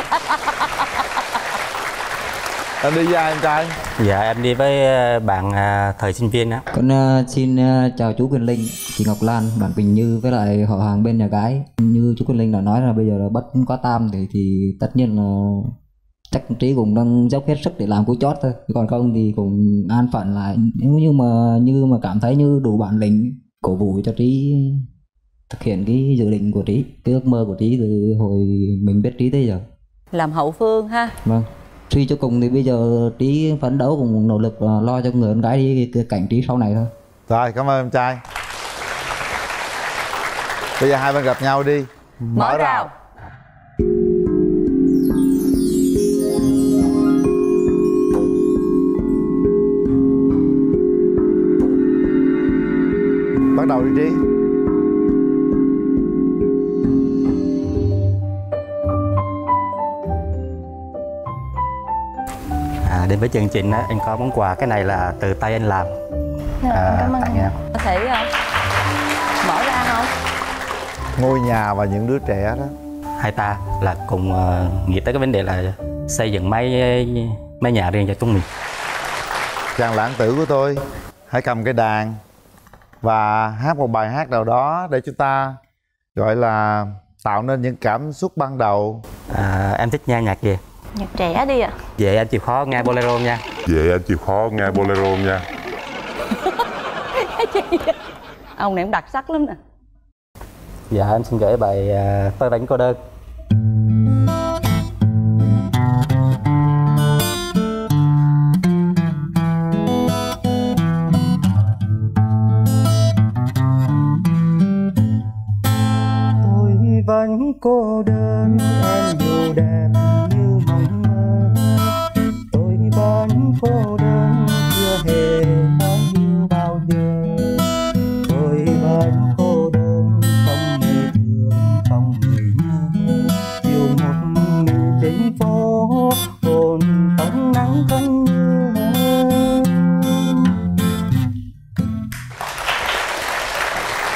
Speaker 1: Em đi với ai em trai?
Speaker 9: Dạ em đi với bạn thời sinh viên á.
Speaker 12: Con uh, xin uh, chào chú Quyền Linh, chị Ngọc Lan, bạn Quỳnh Như với lại họ hàng bên nhà gái. Như chú Quyền Linh đã nói là bây giờ là bất quá tam thì thì tất nhiên là chắc Trí cũng đang dốc hết sức để làm cú chót thôi. Còn không thì cũng an phận lại. Nếu như mà như mà cảm thấy như đủ bản lĩnh, cổ vũ cho Trí thực hiện cái dự định của Trí, cái ước mơ của Trí từ hồi mình biết Trí tới giờ.
Speaker 7: Làm hậu phương ha.
Speaker 12: Vâng. Suy cho cùng thì bây giờ Trí phấn đấu cùng nỗ lực lo cho người con gái đi cái cảnh Trí sau này thôi.
Speaker 1: Rồi, cảm ơn em trai. Bây giờ hai bên gặp nhau đi.
Speaker 7: Mở, Mở rào.
Speaker 1: Bắt đầu đi Trí.
Speaker 9: À, đến với chương trình á, anh có món quà, cái này là từ tay anh làm.
Speaker 8: Dạ,
Speaker 9: à,
Speaker 8: cảm ơn
Speaker 9: tặng em.
Speaker 7: Có thể không? Mở ra không?
Speaker 1: Ngôi nhà và những đứa trẻ đó.
Speaker 9: Hai ta là cùng uh, nghĩ tới cái vấn đề là xây dựng mấy mấy nhà riêng cho chúng mình.
Speaker 1: Chàng lãng tử của tôi, hãy cầm cái đàn và hát một bài hát nào đó để chúng ta gọi là tạo nên những cảm xúc ban đầu.
Speaker 9: À, em thích nghe nhạc gì?
Speaker 8: Nhạc trẻ đi ạ. À.
Speaker 9: Vậy em chịu khó nghe bolero nha.
Speaker 10: Vậy em chịu khó nghe bolero nha.
Speaker 7: Ông này cũng đặc sắc lắm nè.
Speaker 9: Dạ em xin gửi bài uh, Tôi Đánh Cô Đơn.
Speaker 13: Tôi vẫn cô đơn, em dù đẹp như mộng mơ. Tôi vẫn cô đơn, chưa hề nói yêu bao giờ. Tôi vẫn cô đơn, không người thương, không người nhớ. Chiều một mình trên phố, hồn không nắng không mưa.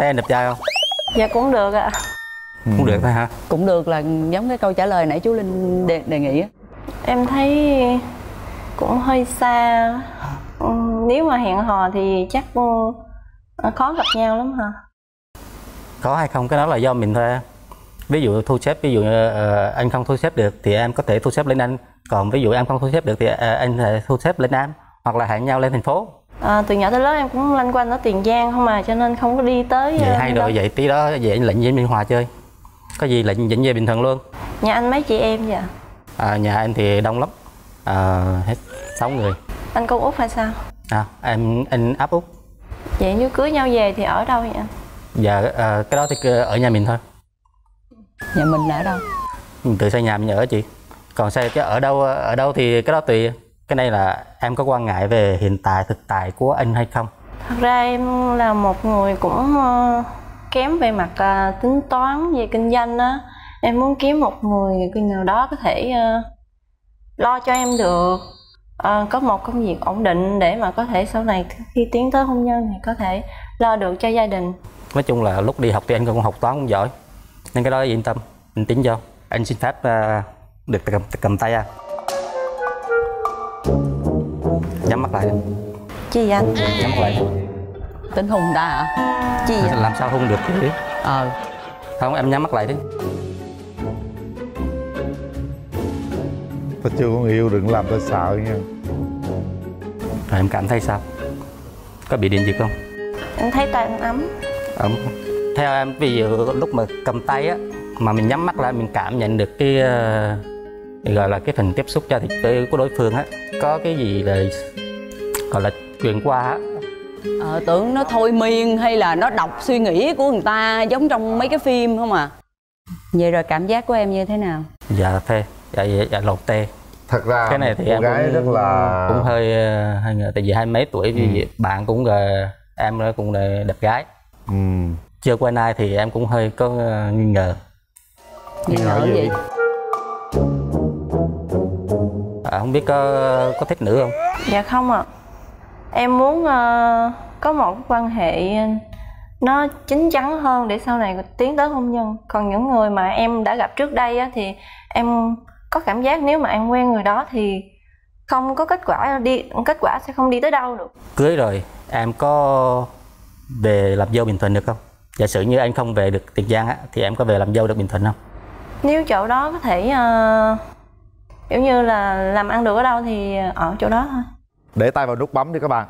Speaker 9: thấy anh đẹp trai không?
Speaker 8: Dạ cũng được ạ.
Speaker 9: Cũng được thôi hả?
Speaker 7: Cũng được là giống cái câu trả lời nãy chú Linh đề, đề nghị á.
Speaker 8: Em thấy cũng hơi xa. Ừ, nếu mà hẹn hò thì chắc khó gặp nhau lắm hả?
Speaker 9: Có hay không cái đó là do mình thôi. Ví dụ thu xếp, ví dụ uh, anh không thu xếp được thì em có thể thu xếp lên anh. Còn ví dụ em không thu xếp được thì uh, anh thể thu xếp lên em. Hoặc là hẹn nhau lên thành phố.
Speaker 8: À, từ nhỏ tới lớn em cũng lanh quanh ở Tiền Giang không mà, cho nên không có đi tới.
Speaker 9: Vậy hay rồi, vậy tí đó vậy anh lệnh với Biên Hòa chơi. Có gì lệnh dẫn về bình thường luôn.
Speaker 8: Nhà anh mấy chị em vậy?
Speaker 9: À, nhà anh thì đông lắm, à, hết sáu người.
Speaker 8: Anh con út hay sao?
Speaker 9: À, em anh áp út.
Speaker 8: Vậy nếu cưới nhau về thì ở đâu vậy anh?
Speaker 9: Dạ, à, cái đó thì ở nhà mình thôi.
Speaker 7: Nhà mình là ở đâu?
Speaker 9: Mình tự xây nhà mình ở chị. Còn xây chứ ở đâu ở đâu thì cái đó tùy. Cái này là em có quan ngại về hiện tại thực tại của anh hay không?
Speaker 8: Thật ra em là một người cũng uh, kém về mặt uh, tính toán về kinh doanh á. Em muốn kiếm một người nào đó có thể uh, lo cho em được, uh, có một công việc ổn định để mà có thể sau này khi tiến tới hôn nhân thì có thể lo được cho gia đình.
Speaker 9: Nói chung là lúc đi học thì anh cũng học toán cũng giỏi, nên cái đó yên tâm, anh tính vô. Anh xin phép uh, được cầm, cầm tay à. Nhắm mắt lại.
Speaker 8: Chi vậy anh?
Speaker 9: Nhắm mắt lại.
Speaker 7: Tính hung ta hả? Chi vậy?
Speaker 9: Làm sao hung được chứ?
Speaker 7: Ờ.
Speaker 9: Không, em nhắm mắt lại đi.
Speaker 1: Tao chưa có người yêu đừng làm tao sợ nha.
Speaker 9: Rồi em cảm thấy sao? Có bị điện giật không?
Speaker 8: Em thấy tay anh ấm.
Speaker 9: Ấm. Theo em, ví dụ lúc mà cầm tay á, mà mình nhắm mắt lại mình cảm nhận được cái uh, gọi là cái phần tiếp xúc cho thịt với của đối phương á, có cái gì là gọi là truyền qua á.
Speaker 7: Ờ, tưởng nó thôi miên hay là nó đọc suy nghĩ của người ta giống trong mấy cái phim không à. Vậy rồi cảm giác của em như thế nào?
Speaker 9: Dạ thê, dạ, dạ, dạ lột tê.
Speaker 1: Thật ra
Speaker 9: cái này thì em
Speaker 1: gái
Speaker 9: cũng,
Speaker 1: rất là
Speaker 9: cũng hơi hơi ngờ, tại vì hai mấy tuổi, vì ừ. bạn cũng là em cũng là đẹp gái.
Speaker 1: Ừ.
Speaker 9: Chưa quen ai thì em cũng hơi có nghi ngờ.
Speaker 7: Nghi ngờ gì? gì?
Speaker 9: À, không biết có có thích nữa không?
Speaker 8: Dạ không ạ. À. Em muốn uh, có một quan hệ nó chín chắn hơn để sau này tiến tới hôn nhân. Còn những người mà em đã gặp trước đây á, thì em có cảm giác nếu mà em quen người đó thì không có kết quả, đi kết quả sẽ không đi tới đâu được.
Speaker 9: Cưới rồi em có về làm dâu Bình Thuận được không? Giả sử như anh không về được Tiền Giang á, thì em có về làm dâu được Bình Thuận không?
Speaker 8: Nếu chỗ đó có thể uh, kiểu như là làm ăn được ở đâu thì ở chỗ đó thôi.
Speaker 1: Để tay vào nút bấm đi các bạn.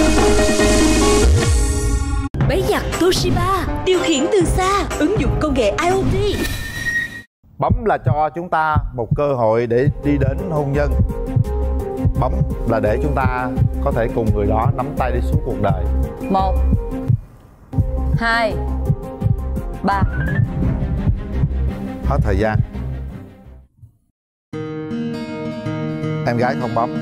Speaker 14: Máy giặt Toshiba điều khiển từ xa, ứng dụng công nghệ i o t.
Speaker 1: Bấm là cho chúng ta một cơ hội để đi đến hôn nhân. Bấm là để chúng ta có thể cùng người đó nắm tay đi suốt cuộc đời.
Speaker 7: Một, hai, ba.
Speaker 1: Hết thời gian. Em gái không bấm.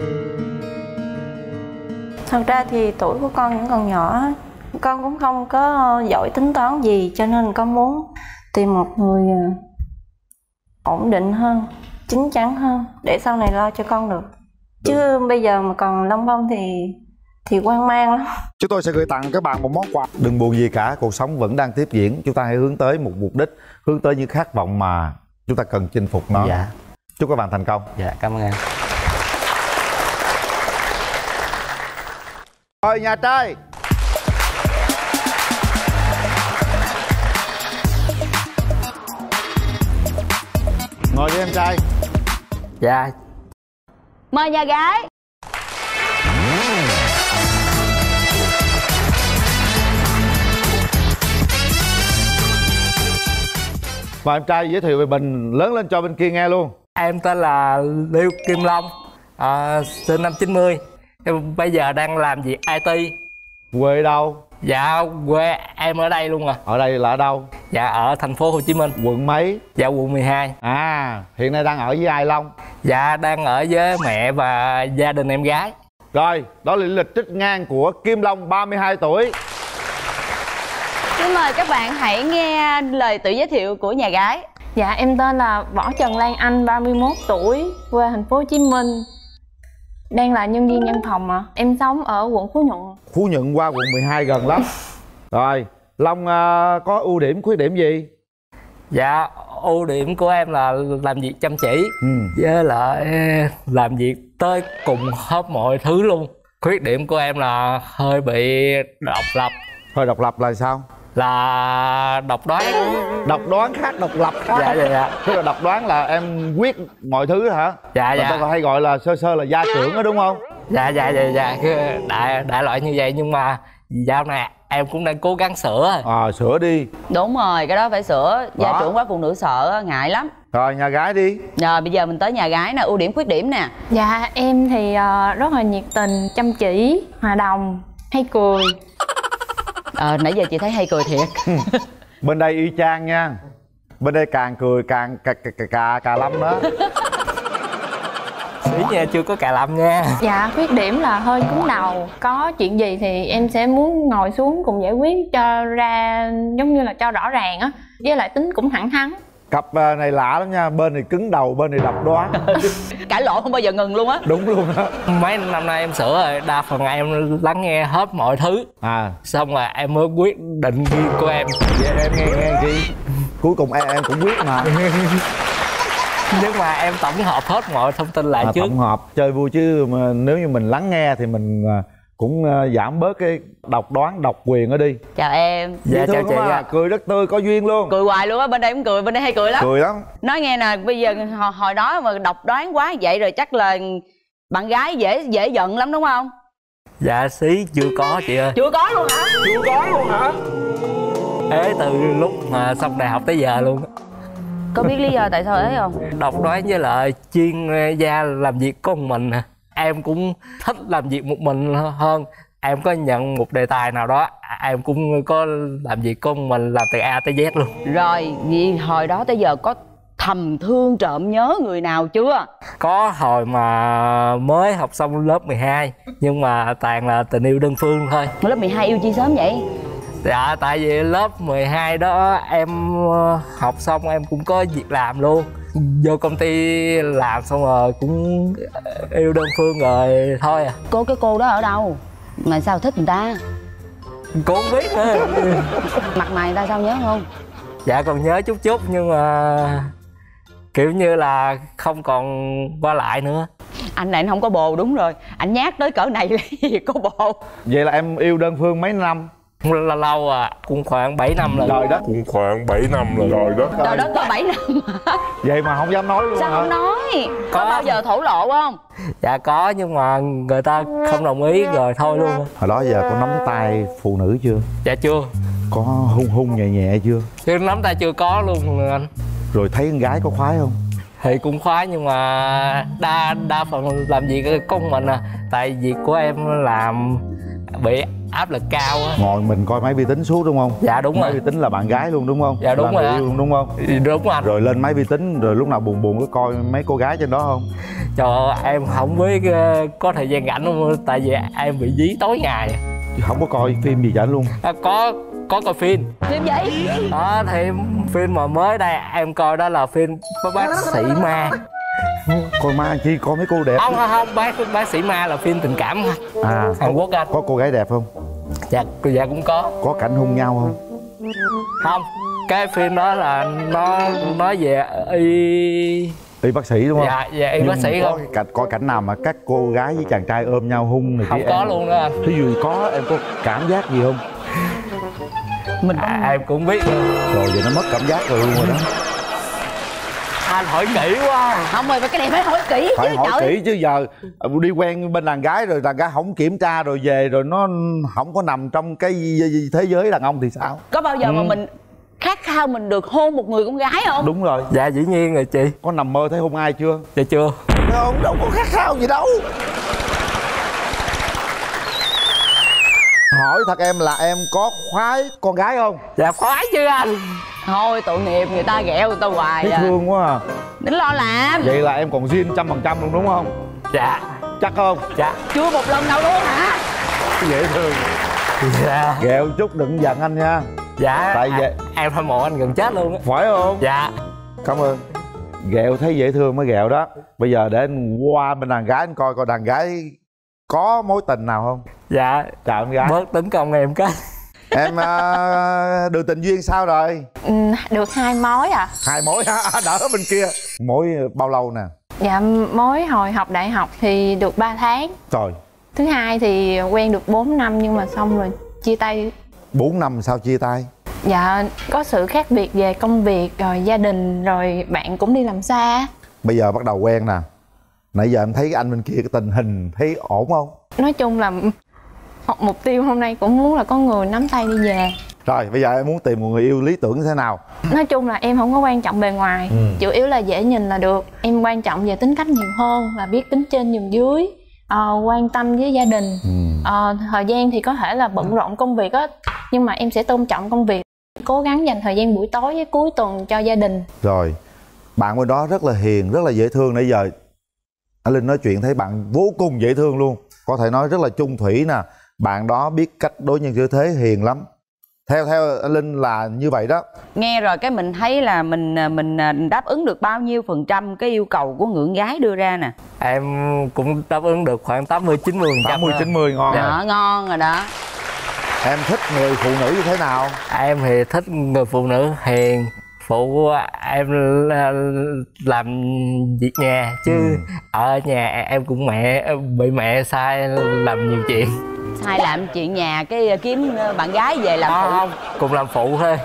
Speaker 8: Thật ra thì tuổi của con vẫn còn nhỏ, con cũng không có giỏi tính toán gì, cho nên con muốn tìm một người ổn định hơn, chín chắn hơn để sau này lo cho con được. Chứ bây giờ mà còn lông bông thì thì hoang mang lắm.
Speaker 1: Chúng tôi sẽ gửi tặng các bạn một món quà. Đừng buồn gì cả, cuộc sống vẫn đang tiếp diễn. Chúng ta hãy hướng tới một mục đích, hướng tới những khát vọng mà chúng ta cần chinh phục nó.
Speaker 9: Dạ.
Speaker 1: Chúc các bạn thành công.
Speaker 9: Dạ, cảm ơn em.
Speaker 1: Rồi nhà trai. Ngồi với em trai.
Speaker 9: Dạ.
Speaker 7: Mời nhà gái.
Speaker 1: Mời em trai giới thiệu về mình lớn lên cho bên kia nghe luôn.
Speaker 15: Em tên là Liêu Kim Long, à, sinh năm chín mươi. Em bây giờ đang làm việc i tê.
Speaker 1: Quê đâu?
Speaker 15: Dạ quê em ở đây luôn à.
Speaker 1: Ở đây là ở đâu?
Speaker 15: Dạ ở thành phố Hồ Chí Minh.
Speaker 1: Quận mấy?
Speaker 15: Dạ quận mười hai.
Speaker 1: À, hiện nay đang ở với ai Long?
Speaker 15: Dạ đang ở với mẹ và gia đình em gái.
Speaker 1: Rồi, đó là lịch trích ngang của Kim Long, ba mươi hai tuổi.
Speaker 7: Xin mời các bạn hãy nghe lời tự giới thiệu của nhà gái.
Speaker 2: Dạ em tên là Võ Trần Lan Anh, ba mươi mốt tuổi, quê thành phố Hồ Chí Minh. Đang là nhân viên văn phòng ạ. À. Em sống ở quận Phú Nhuận.
Speaker 1: Phú Nhuận qua quận mười hai gần lắm. Rồi, Long à, có ưu điểm khuyết điểm gì?
Speaker 15: Dạ, ưu điểm của em là làm việc chăm chỉ,
Speaker 1: ừ.
Speaker 15: với lại làm việc tới cùng hết mọi thứ luôn. Khuyết điểm của em là hơi bị độc lập.
Speaker 1: Hơi độc lập là sao?
Speaker 15: Là độc đoán.
Speaker 1: Độc đoán khác độc lập khác.
Speaker 15: Dạ dạ dạ.
Speaker 1: Tức là độc đoán là em quyết mọi thứ hả?
Speaker 15: Dạ
Speaker 1: Người
Speaker 15: dạ.
Speaker 1: ta còn hay gọi là sơ sơ là gia trưởng đó đúng không?
Speaker 15: Dạ dạ dạ dạ, đại đại loại như vậy, nhưng mà dạo này em cũng đang cố gắng sửa.
Speaker 1: À, sửa đi.
Speaker 7: Đúng rồi, cái đó phải sửa. Gia
Speaker 1: Đó.
Speaker 7: trưởng quá phụ nữ sợ, ngại lắm.
Speaker 1: Rồi nhà gái đi.
Speaker 7: Rồi bây giờ mình tới nhà gái nè, ưu điểm khuyết điểm nè.
Speaker 2: Dạ em thì uh, rất là nhiệt tình, chăm chỉ, hòa đồng, hay cười.
Speaker 7: Ờ, nãy giờ chị thấy hay cười thiệt.
Speaker 1: Bên đây y chang nha. Bên đây càng cười càng cà cà cà cà, cà lâm đó.
Speaker 15: Sĩ nha, chưa có cà lâm nha.
Speaker 2: Dạ khuyết điểm là hơi cứng đầu. Có chuyện gì thì em sẽ muốn ngồi xuống cùng giải quyết cho ra, giống như là cho rõ ràng á. Với lại tính cũng thẳng thắn.
Speaker 1: Cặp này lạ lắm nha, bên này cứng đầu, bên này độc đoán.
Speaker 7: Cãi lộn không bao giờ ngừng luôn á.
Speaker 1: Đúng luôn á.
Speaker 15: Mấy năm nay em sửa rồi, đa phần em lắng nghe hết mọi thứ.
Speaker 1: À.
Speaker 15: Xong rồi em mới quyết định riêng của em.
Speaker 1: Vậy em nghe nghe chi? Cuối cùng em em cũng quyết mà.
Speaker 15: Nhưng mà em tổng hợp hết mọi thông tin lại
Speaker 1: à,
Speaker 15: trước.
Speaker 1: Tổng hợp chơi vui chứ mà nếu như mình lắng nghe thì mình cũng giảm bớt cái độc đoán, độc quyền ở đi.
Speaker 7: Chào em.
Speaker 1: Dạ chào chị ạ. Cười rất tươi, có duyên luôn.
Speaker 7: Cười hoài luôn á, bên đây cũng cười, bên đây hay cười lắm.
Speaker 1: Cười lắm.
Speaker 7: Nói nghe nè, bây giờ hồi, hồi đó mà độc đoán quá vậy rồi chắc là bạn gái dễ dễ giận lắm đúng không?
Speaker 15: Dạ xí chưa có chị ơi.
Speaker 7: Chưa có luôn hả?
Speaker 1: Chưa có luôn hả?
Speaker 15: Ế từ lúc mà xong đại học tới giờ luôn.
Speaker 7: Có biết lý do tại sao ế không?
Speaker 15: Độc đoán với lại chuyên gia làm việc có một mình. Em cũng thích làm việc một mình hơn. Em có nhận một đề tài nào đó, em cũng có làm việc có một mình, làm từ A tới Z luôn.
Speaker 7: Rồi, vì hồi đó tới giờ có thầm thương trộm nhớ người nào chưa?
Speaker 15: Có hồi mà mới học xong lớp mười hai, nhưng mà toàn là tình yêu đơn phương thôi.
Speaker 7: Lớp mười hai yêu chi sớm vậy?
Speaker 15: Dạ tại vì lớp mười hai đó em học xong em cũng có việc làm luôn. Vô công ty làm xong rồi cũng yêu đơn phương rồi thôi à.
Speaker 7: Cô cái cô đó ở đâu? Mà sao thích người ta?
Speaker 15: Cô không biết nữa.
Speaker 7: Mặt mày người ta sao nhớ không?
Speaker 15: Dạ còn nhớ chút chút nhưng mà kiểu như là không còn qua lại nữa.
Speaker 7: Anh này anh không có bồ, đúng rồi. Anh nhát tới cỡ này lấy gì có bồ.
Speaker 1: Vậy là em yêu đơn phương mấy năm?
Speaker 15: Là lâu à, cũng khoảng bảy năm rồi.
Speaker 1: Trời đất.
Speaker 10: Cũng khoảng bảy năm rồi. Trời đất.
Speaker 7: Trời đất, có bảy năm.
Speaker 1: Vậy mà không dám nói luôn
Speaker 7: sao
Speaker 1: hả?
Speaker 7: không nói? Có, có bao giờ thổ lộ không?
Speaker 15: Dạ có, nhưng mà người ta không đồng ý rồi thôi luôn.
Speaker 1: Hồi đó giờ có nắm tay phụ nữ chưa?
Speaker 15: Dạ chưa.
Speaker 1: Có hung hung nhẹ nhẹ chưa?
Speaker 15: Chứ nắm tay chưa có luôn anh.
Speaker 1: Rồi thấy con gái có khoái không?
Speaker 15: Thì cũng khoái nhưng mà đa đa phần làm việc con mình à. Tại việc của em làm bị áp lực cao á.
Speaker 1: Ngồi mình coi máy vi tính suốt đúng không?
Speaker 15: Dạ đúng
Speaker 1: máy
Speaker 15: rồi.
Speaker 1: vi tính là bạn gái luôn đúng không?
Speaker 15: Dạ đúng
Speaker 1: là
Speaker 15: rồi
Speaker 1: người
Speaker 15: anh.
Speaker 1: yêu luôn đúng không?
Speaker 15: Đúng rồi anh.
Speaker 1: Rồi lên máy vi tính rồi lúc nào buồn buồn có coi mấy cô gái trên đó không?
Speaker 15: Trời ơi, em không biết có thời gian rảnh không, tại vì em bị dí tối ngày.
Speaker 1: Không có coi phim gì cả luôn?
Speaker 15: À, có có coi phim.
Speaker 7: Phim gì?
Speaker 15: Đó thì phim mà mới đây em coi đó là phim Bác Sĩ Ma.
Speaker 1: Coi ma chi, coi mấy cô đẹp.
Speaker 15: Không không không, bác bác sĩ Ma là phim tình cảm
Speaker 1: à
Speaker 15: Hàn Quốc anh.
Speaker 1: Có cô gái đẹp không?
Speaker 15: Dạ dạ cũng có.
Speaker 1: Có cảnh hung nhau không?
Speaker 15: Không, cái phim đó là nó nói về y
Speaker 1: Y bác sĩ đúng không?
Speaker 15: Dạ dạ y
Speaker 1: nhưng
Speaker 15: bác sĩ
Speaker 1: có
Speaker 15: không?
Speaker 1: Cảnh, có cảnh nào mà các cô gái với chàng trai ôm nhau hung này
Speaker 15: không
Speaker 1: kia
Speaker 15: có
Speaker 1: em...
Speaker 15: luôn đó anh.
Speaker 1: Thí dụ có em có cảm giác gì không?
Speaker 7: Mình
Speaker 15: à, em cũng biết luôn.
Speaker 1: Rồi vậy nó mất cảm giác rồi luôn rồi đó.
Speaker 15: Anh hỏi kỹ quá.
Speaker 7: Không rồi, cái này phải hỏi kỹ
Speaker 1: Phải
Speaker 7: chứ
Speaker 1: hỏi
Speaker 7: trời.
Speaker 1: kỹ chứ giờ đi quen bên đàn gái rồi đàn gái không kiểm tra rồi về rồi nó không có nằm trong cái thế giới đàn ông thì sao?
Speaker 7: Có bao giờ ừ. mà mình khát khao mình được hôn một người con gái không?
Speaker 1: Đúng rồi.
Speaker 15: Dạ dĩ nhiên rồi chị.
Speaker 1: Có nằm mơ thấy hôn ai chưa?
Speaker 15: Dạ chưa.
Speaker 1: Không, đâu có khát khao gì đâu. Hỏi thật em là em có khoái con gái không?
Speaker 15: Dạ khoái chứ anh.
Speaker 7: Thôi tội nghiệp người ta ghẹo người ta hoài
Speaker 1: thấy
Speaker 7: à.
Speaker 1: thương quá à.
Speaker 7: Đừng lo làm.
Speaker 1: Vậy là em còn zin trăm phần trăm luôn đúng không?
Speaker 15: Dạ.
Speaker 1: Chắc không?
Speaker 15: Dạ.
Speaker 7: Chưa một lần nào luôn hả?
Speaker 1: Dễ thương.
Speaker 15: Dạ.
Speaker 1: Ghẹo chút đừng giận anh nha.
Speaker 15: Dạ.
Speaker 1: Tại vậy
Speaker 15: em hâm mộ anh gần chết luôn á.
Speaker 1: Phải không?
Speaker 15: Dạ.
Speaker 1: Cảm ơn. Ghẹo thấy dễ thương mới ghẹo đó. Bây giờ để anh qua bên đàn gái anh coi coi đàn gái có mối tình nào không?
Speaker 15: Dạ.
Speaker 1: Chào em gái.
Speaker 15: Bớt tấn công em cái.
Speaker 1: Em uh, được tình duyên sao rồi?
Speaker 8: Ừ, được hai mối à.
Speaker 1: Hai mối hả? Đỡ bên kia. Mối bao lâu nè?
Speaker 8: Dạ mối hồi học đại học thì được ba tháng.
Speaker 1: Trời.
Speaker 8: Thứ hai thì quen được bốn năm nhưng mà xong rồi chia tay.
Speaker 1: Bốn năm sao chia tay?
Speaker 8: Dạ có sự khác biệt về công việc rồi gia đình rồi bạn cũng đi làm xa.
Speaker 1: Bây giờ bắt đầu quen nè. Nãy giờ em thấy anh bên kia cái tình hình thấy ổn không?
Speaker 8: Nói chung là mục tiêu hôm nay cũng muốn là có người nắm tay đi về.
Speaker 1: Rồi bây giờ em muốn tìm một người yêu lý tưởng như thế nào?
Speaker 8: Nói chung là em không có quan trọng bề ngoài, ừ. chủ yếu là dễ nhìn là được. Em quan trọng về tính cách nhiều hơn, là biết tính trên nhường dưới, à, quan tâm với gia đình. ừ. à, Thời gian thì có thể là bận rộn công việc á, nhưng mà em sẽ tôn trọng công việc, cố gắng dành thời gian buổi tối với cuối tuần cho gia đình.
Speaker 1: Rồi bạn bên đó rất là hiền, rất là dễ thương. Nãy giờ anh Linh nói chuyện thấy bạn vô cùng dễ thương luôn, có thể nói rất là chung thủy nè. Bạn đó biết cách đối nhân xử thế, hiền lắm. Theo theo anh Linh là như vậy đó.
Speaker 7: Nghe rồi cái mình thấy là mình mình đáp ứng được bao nhiêu phần trăm cái yêu cầu của người con gái đưa ra nè?
Speaker 15: Em cũng đáp ứng được khoảng tám mươi chín mươi phần trăm.
Speaker 1: tám mươi chín mươi ngon.
Speaker 7: Đó, ngon rồi đó.
Speaker 1: Em thích người phụ nữ như thế nào?
Speaker 15: Em thì thích người phụ nữ hiền, phụ em làm việc nhà chứ ừ. ở nhà em cũng mẹ bị mẹ sai làm nhiều chuyện.
Speaker 7: Sai làm chuyện nhà cái kiếm bạn gái về làm phụ.
Speaker 15: Không, cùng làm phụ thôi.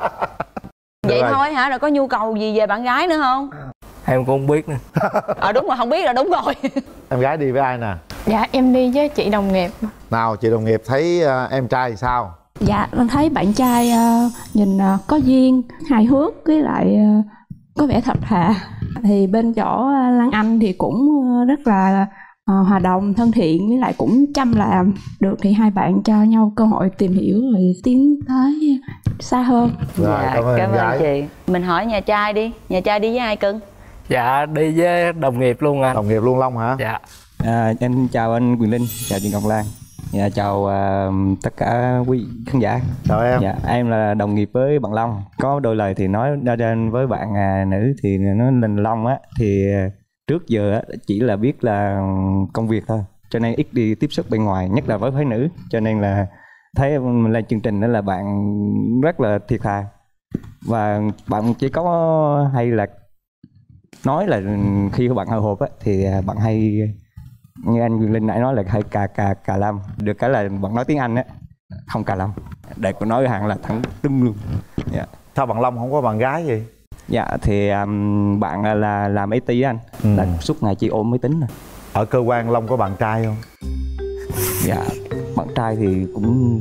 Speaker 7: Vậy rồi. Thôi hả? Rồi có nhu cầu gì về bạn gái nữa không?
Speaker 15: Em cũng không biết nữa.
Speaker 7: Ờ đúng rồi, không biết là đúng rồi.
Speaker 1: Em gái đi với ai nè?
Speaker 8: Dạ em đi với chị đồng nghiệp.
Speaker 1: Nào chị đồng nghiệp thấy uh, em trai thì sao?
Speaker 16: Dạ con thấy bạn trai uh, nhìn uh, có duyên, hài hước với lại uh, có vẻ thật thà. Thì bên chỗ uh, Lan Anh thì cũng uh, rất là uh, hòa đồng, thân thiện với lại cũng chăm làm. Được thì hai bạn cho nhau cơ hội tìm hiểu rồi tiến tới xa hơn.
Speaker 1: Rồi,
Speaker 7: dạ,
Speaker 1: cảm ơn,
Speaker 7: cảm ơn chị. Mình hỏi nhà trai đi, nhà trai đi với ai cưng?
Speaker 15: Dạ đi với đồng nghiệp luôn à.
Speaker 1: Đồng nghiệp luôn Long hả?
Speaker 15: Dạ.
Speaker 12: À, em chào anh Quyền Linh, chào chị Ngọc Lan. Dạ, chào uh, tất cả quý khán giả.
Speaker 1: Chào em.
Speaker 12: Dạ, em là đồng nghiệp với bạn Long. Có đôi lời thì nói ra trên với bạn uh, nữ thì nó lên Long á thì uh, trước giờ á chỉ là biết là công việc thôi, cho nên ít đi tiếp xúc bên ngoài, nhất là với phái nữ. Cho nên là thấy mình lên chương trình đó là bạn rất là thiệt thà, và bạn chỉ có hay là nói là khi bạn hồi hộp á thì bạn hay, như anh Quyền Linh nãy nói là hay cà cà cà lâm. Được cái là bạn nói tiếng Anh á, không cà lâm, để cô nói hàng là thẳng tưng luôn. Dạ.
Speaker 1: Sao bạn Long không có bạn gái gì?
Speaker 12: Dạ thì um, bạn là làm i tê anh, ừ. là suốt ngày chỉ ôm máy tính.
Speaker 1: Ở cơ quan Long có bạn trai không?
Speaker 12: Dạ, bạn trai thì cũng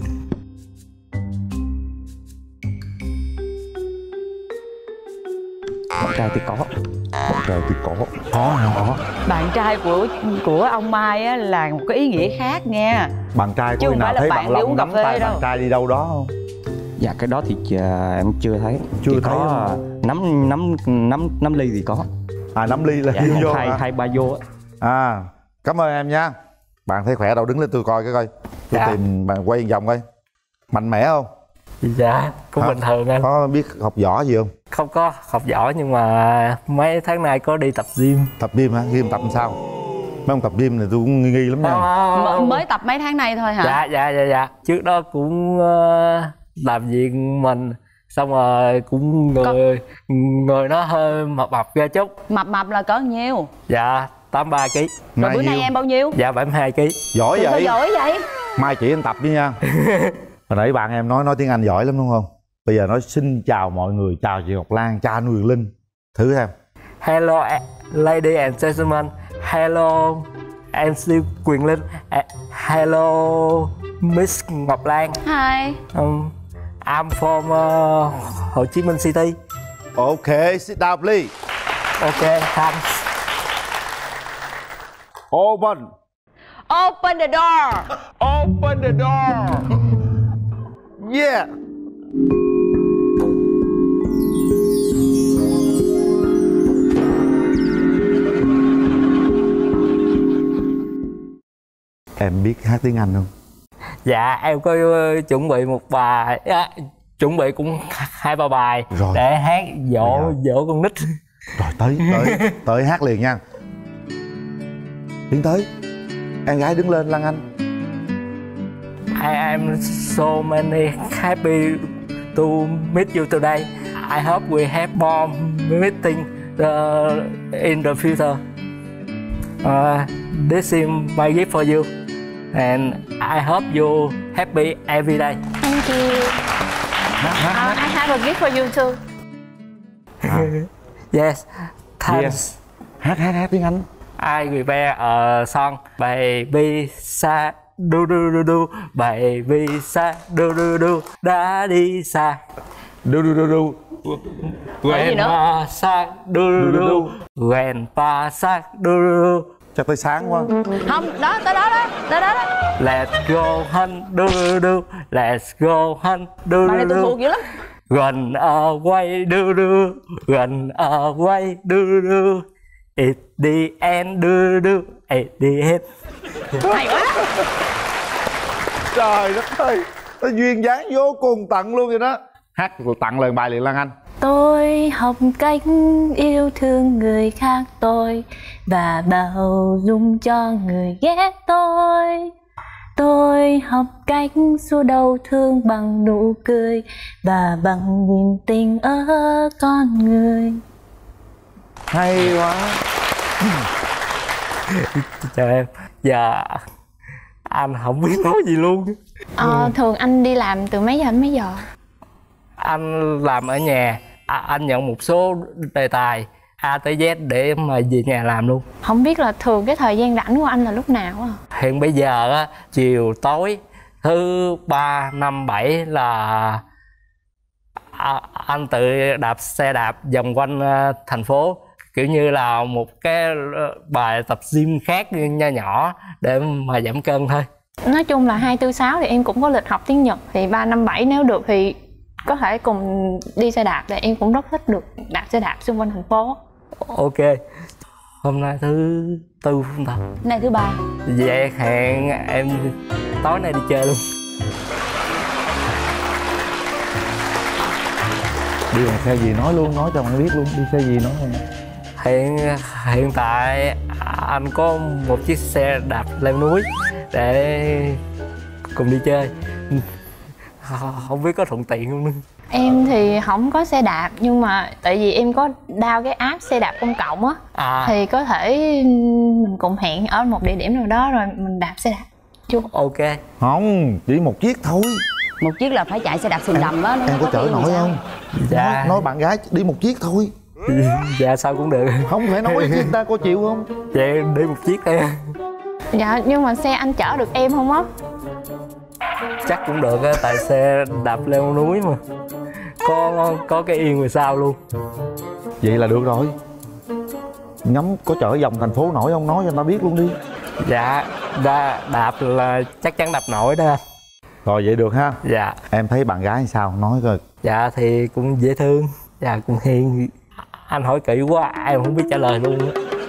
Speaker 12: bạn trai thì có.
Speaker 1: Bạn trai thì có. Có hả? Có.
Speaker 7: Bạn trai của của ông Mai á là một cái ý nghĩa khác nha.
Speaker 1: Bạn trai có khi nào thấy bạn Long nắm tay bạn trai đi đâu đó không?
Speaker 12: Dạ cái đó thì uh, em chưa thấy.
Speaker 1: Chưa
Speaker 12: chỉ
Speaker 1: thấy
Speaker 12: có uh, nắm nắm nắm nắm ly thì có.
Speaker 1: À nắm ly là
Speaker 12: dạ,
Speaker 1: vô
Speaker 12: hai
Speaker 1: hả?
Speaker 12: hai ba vô á.
Speaker 1: À cảm ơn em nha. Bạn thấy khỏe đâu, đứng lên tôi coi cái coi. Tôi dạ. tìm bạn quay vòng coi. Mạnh mẽ không?
Speaker 15: Dạ cũng bình thường anh.
Speaker 1: Có biết học võ gì không?
Speaker 15: Không có học võ nhưng mà mấy tháng nay có đi tập gym.
Speaker 1: Tập gym hả? Gym tập làm sao? Mấy ông tập gym này tôi cũng nghi nghi lắm nha.
Speaker 7: À, mới tập mấy tháng nay thôi hả?
Speaker 15: Dạ dạ dạ dạ. Trước đó cũng uh, làm việc mình, xong rồi cũng người Có... người nó hơi mập mập ra chút.
Speaker 7: Mập mập là cỡ nhiêu?
Speaker 15: Dạ tám mươi ba ký.
Speaker 7: Rồi bữa nay em bao nhiêu?
Speaker 15: Dạ bảy mươi hai ký.
Speaker 1: Giỏi vậy?
Speaker 7: Sao giỏi vậy?
Speaker 1: Mai chỉ anh tập đi nha. Hồi nãy bạn em nói nói tiếng Anh giỏi lắm đúng không? Bây giờ nói xin chào mọi người, chào chị Ngọc Lan, chào anh Quyền Linh. Thử xem.
Speaker 15: Hello lady and gentlemen. Hello em xê Quyền Linh. Hello Miss Ngọc Lan.
Speaker 7: Hi.
Speaker 15: Um, I'm from uh, Hồ Chí Minh City.
Speaker 1: Okay, sit down please.
Speaker 15: Okay, thanks.
Speaker 1: Open.
Speaker 7: Open the door.
Speaker 1: Open the door. Yeah. Em biết hát tiếng Anh không?
Speaker 15: Dạ em có uh, chuẩn bị một bài, à, chuẩn bị cũng hai ba bài rồi. Để hát dỗ dỗ con nít.
Speaker 1: Rồi tới tới tới hát liền nha. Tiến tới. Em gái đứng lên Lan Anh.
Speaker 15: I am so many happy to meet you today. I hope we have more meeting uh, in the future. Uh, this is my gift for you, and I hope you happy every day.
Speaker 8: Thank you. Uh, I have a gift for you too.
Speaker 15: Yes, thanks.
Speaker 1: Yes. Hát hát hát tiếng Anh.
Speaker 15: I prepare a song Baby Shark do do do do, Baby Shark do do do, Daddy Shark
Speaker 1: do do do do,
Speaker 15: Grandma Shark do do do, Grandpa Shark do do do.
Speaker 1: Chắc tới sáng quá.
Speaker 7: Không, đó, tới đó đó, tới đó đó.
Speaker 15: Let's go hunt do do do, let's go hunt do do do.
Speaker 7: Bài này tôi thuộc dữ lắm.
Speaker 15: Run away do do, run away do do. At the end do do, at the end.
Speaker 7: Hay quá.
Speaker 1: Trời đất ơi, nó duyên dáng vô cùng tận luôn vậy đó. Hát tặng lời bài liền Lan Anh.
Speaker 8: Tôi học cách yêu thương người khác tôi và bao dung cho người ghét tôi. Tôi học cách xua đau thương bằng nụ cười và bằng niềm tin ở con người.
Speaker 1: Hay quá.
Speaker 15: Chào em. Dạ anh không biết nói gì luôn.
Speaker 8: Ờ, thường anh đi làm từ mấy giờ đến mấy giờ?
Speaker 15: Anh làm ở nhà, à, anh nhận một số đề tài A tới Z để mà về nhà làm luôn.
Speaker 8: Không biết là thường cái thời gian rảnh của anh là lúc nào à?
Speaker 15: Hiện bây giờ á, chiều tối thứ ba năm bảy là à, anh tự đạp xe đạp vòng quanh uh, thành phố, kiểu như là một cái bài tập gym khác nho nhỏ để mà giảm cân thôi.
Speaker 8: Nói chung là hai tư sáu thì em cũng có lịch học tiếng Nhật, thì ba năm bảy nếu được thì có thể cùng đi xe đạp, để em cũng rất thích được đạp xe đạp xung quanh thành phố.
Speaker 15: Ok. Hôm nay thứ tư không ta?
Speaker 7: Này thứ ba.
Speaker 15: Vậy hẹn em tối nay đi chơi luôn.
Speaker 1: Đi bằng xe gì nói luôn, nói cho bạn biết luôn, đi xe gì nói luôn.
Speaker 15: Hiện hiện tại anh có một chiếc xe đạp leo núi để cùng đi chơi. Không biết có thuận tiện không nữa.
Speaker 8: Em thì không có xe đạp, nhưng mà tại vì em có download cái app xe đạp công cộng á, à. Thì có thể mình cùng hẹn ở một địa điểm nào đó rồi mình đạp xe đạp chung.
Speaker 15: Ok.
Speaker 1: Không, chỉ một chiếc thôi.
Speaker 7: Một chiếc là phải chạy xe đạp sườn đầm á.
Speaker 1: Em có chở nổi không?
Speaker 15: Dạ.
Speaker 1: Nói, nói bạn gái đi một chiếc thôi.
Speaker 15: Dạ sao cũng được.
Speaker 1: Không thể nói với ta có chịu không?
Speaker 15: Vậy đi một chiếc đi.
Speaker 8: Dạ nhưng mà xe anh chở được em không á?
Speaker 15: Chắc cũng được á, tại xe đạp leo núi mà. Có có cái yên ngoài sau luôn.
Speaker 1: Vậy là được rồi. Ngắm có chở vòng thành phố nổi không, nói cho người ta biết luôn đi.
Speaker 15: Dạ, đa, đạp là chắc chắn đạp nổi đó.
Speaker 1: Rồi vậy được ha.
Speaker 15: Dạ.
Speaker 1: Em thấy bạn gái sao, nói coi.
Speaker 15: Dạ thì cũng dễ thương. Dạ cũng hiền. Anh hỏi kỹ quá, em không biết trả lời luôn.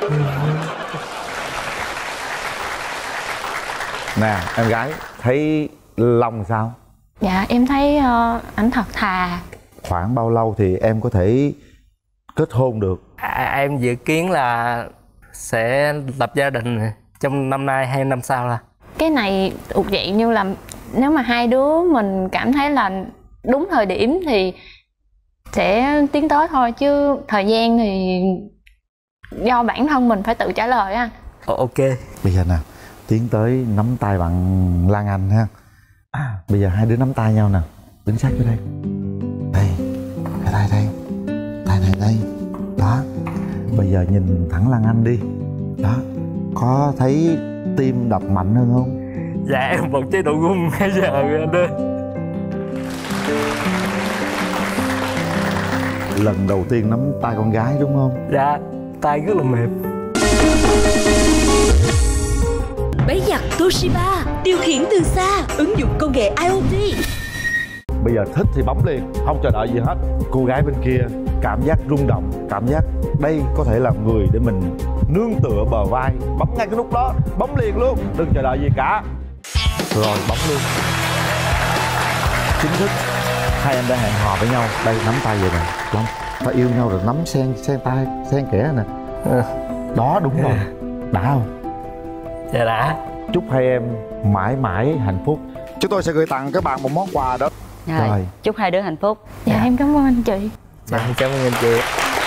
Speaker 1: Nè, em gái thấy Long sao?
Speaker 8: Dạ em thấy uh, ảnh thật thà.
Speaker 1: Khoảng bao lâu thì em có thể kết hôn được?
Speaker 15: À, em dự kiến là sẽ lập gia đình trong năm nay hay năm sau là.
Speaker 8: Cái này thuộc dạng như là nếu mà hai đứa mình cảm thấy là đúng thời điểm thì sẽ tiến tới thôi, chứ thời gian thì do bản thân mình phải tự trả lời á.
Speaker 1: Ok. Bây giờ nè, tiến tới nắm tay bạn Lan Anh ha. À, bây giờ hai đứa nắm tay nhau nè, đứng sát vô đây. Đây, đây, đây, đây, đây, đây. Đó. Bây giờ nhìn thẳng Lan Anh đi. Đó. Có thấy tim đập mạnh hơn không?
Speaker 15: Dạ em bật chế độ rung bây giờ anh ơi.
Speaker 1: Lần đầu tiên nắm tay con gái đúng không?
Speaker 15: Dạ, tay rất là mềm.
Speaker 14: Máy giặt Toshiba, điều khiển từ xa, ứng dụng công nghệ i o t.
Speaker 1: Bây giờ thích thì bấm liền, không chờ đợi gì hết. Cô gái bên kia cảm giác rung động, cảm giác đây có thể là người để mình nương tựa bờ vai. Bấm ngay cái nút đó, bấm liền luôn, đừng chờ đợi gì cả. Rồi bấm luôn. Chính thức hai anh đã hẹn hò với nhau. Đây nắm tay vậy nè, Long. Ta yêu nhau rồi nắm sen sen tay, sen kẽ nè. Đó đúng rồi. Đã không?
Speaker 15: Dạ đã.
Speaker 1: Chúc hai em mãi mãi hạnh phúc Chúng tôi sẽ gửi tặng các bạn một món quà đó.
Speaker 7: Rồi, rồi. Chúc hai đứa hạnh phúc.
Speaker 2: Dạ, dạ. Em cảm ơn anh chị.
Speaker 15: Dạ, cảm ơn anh chị.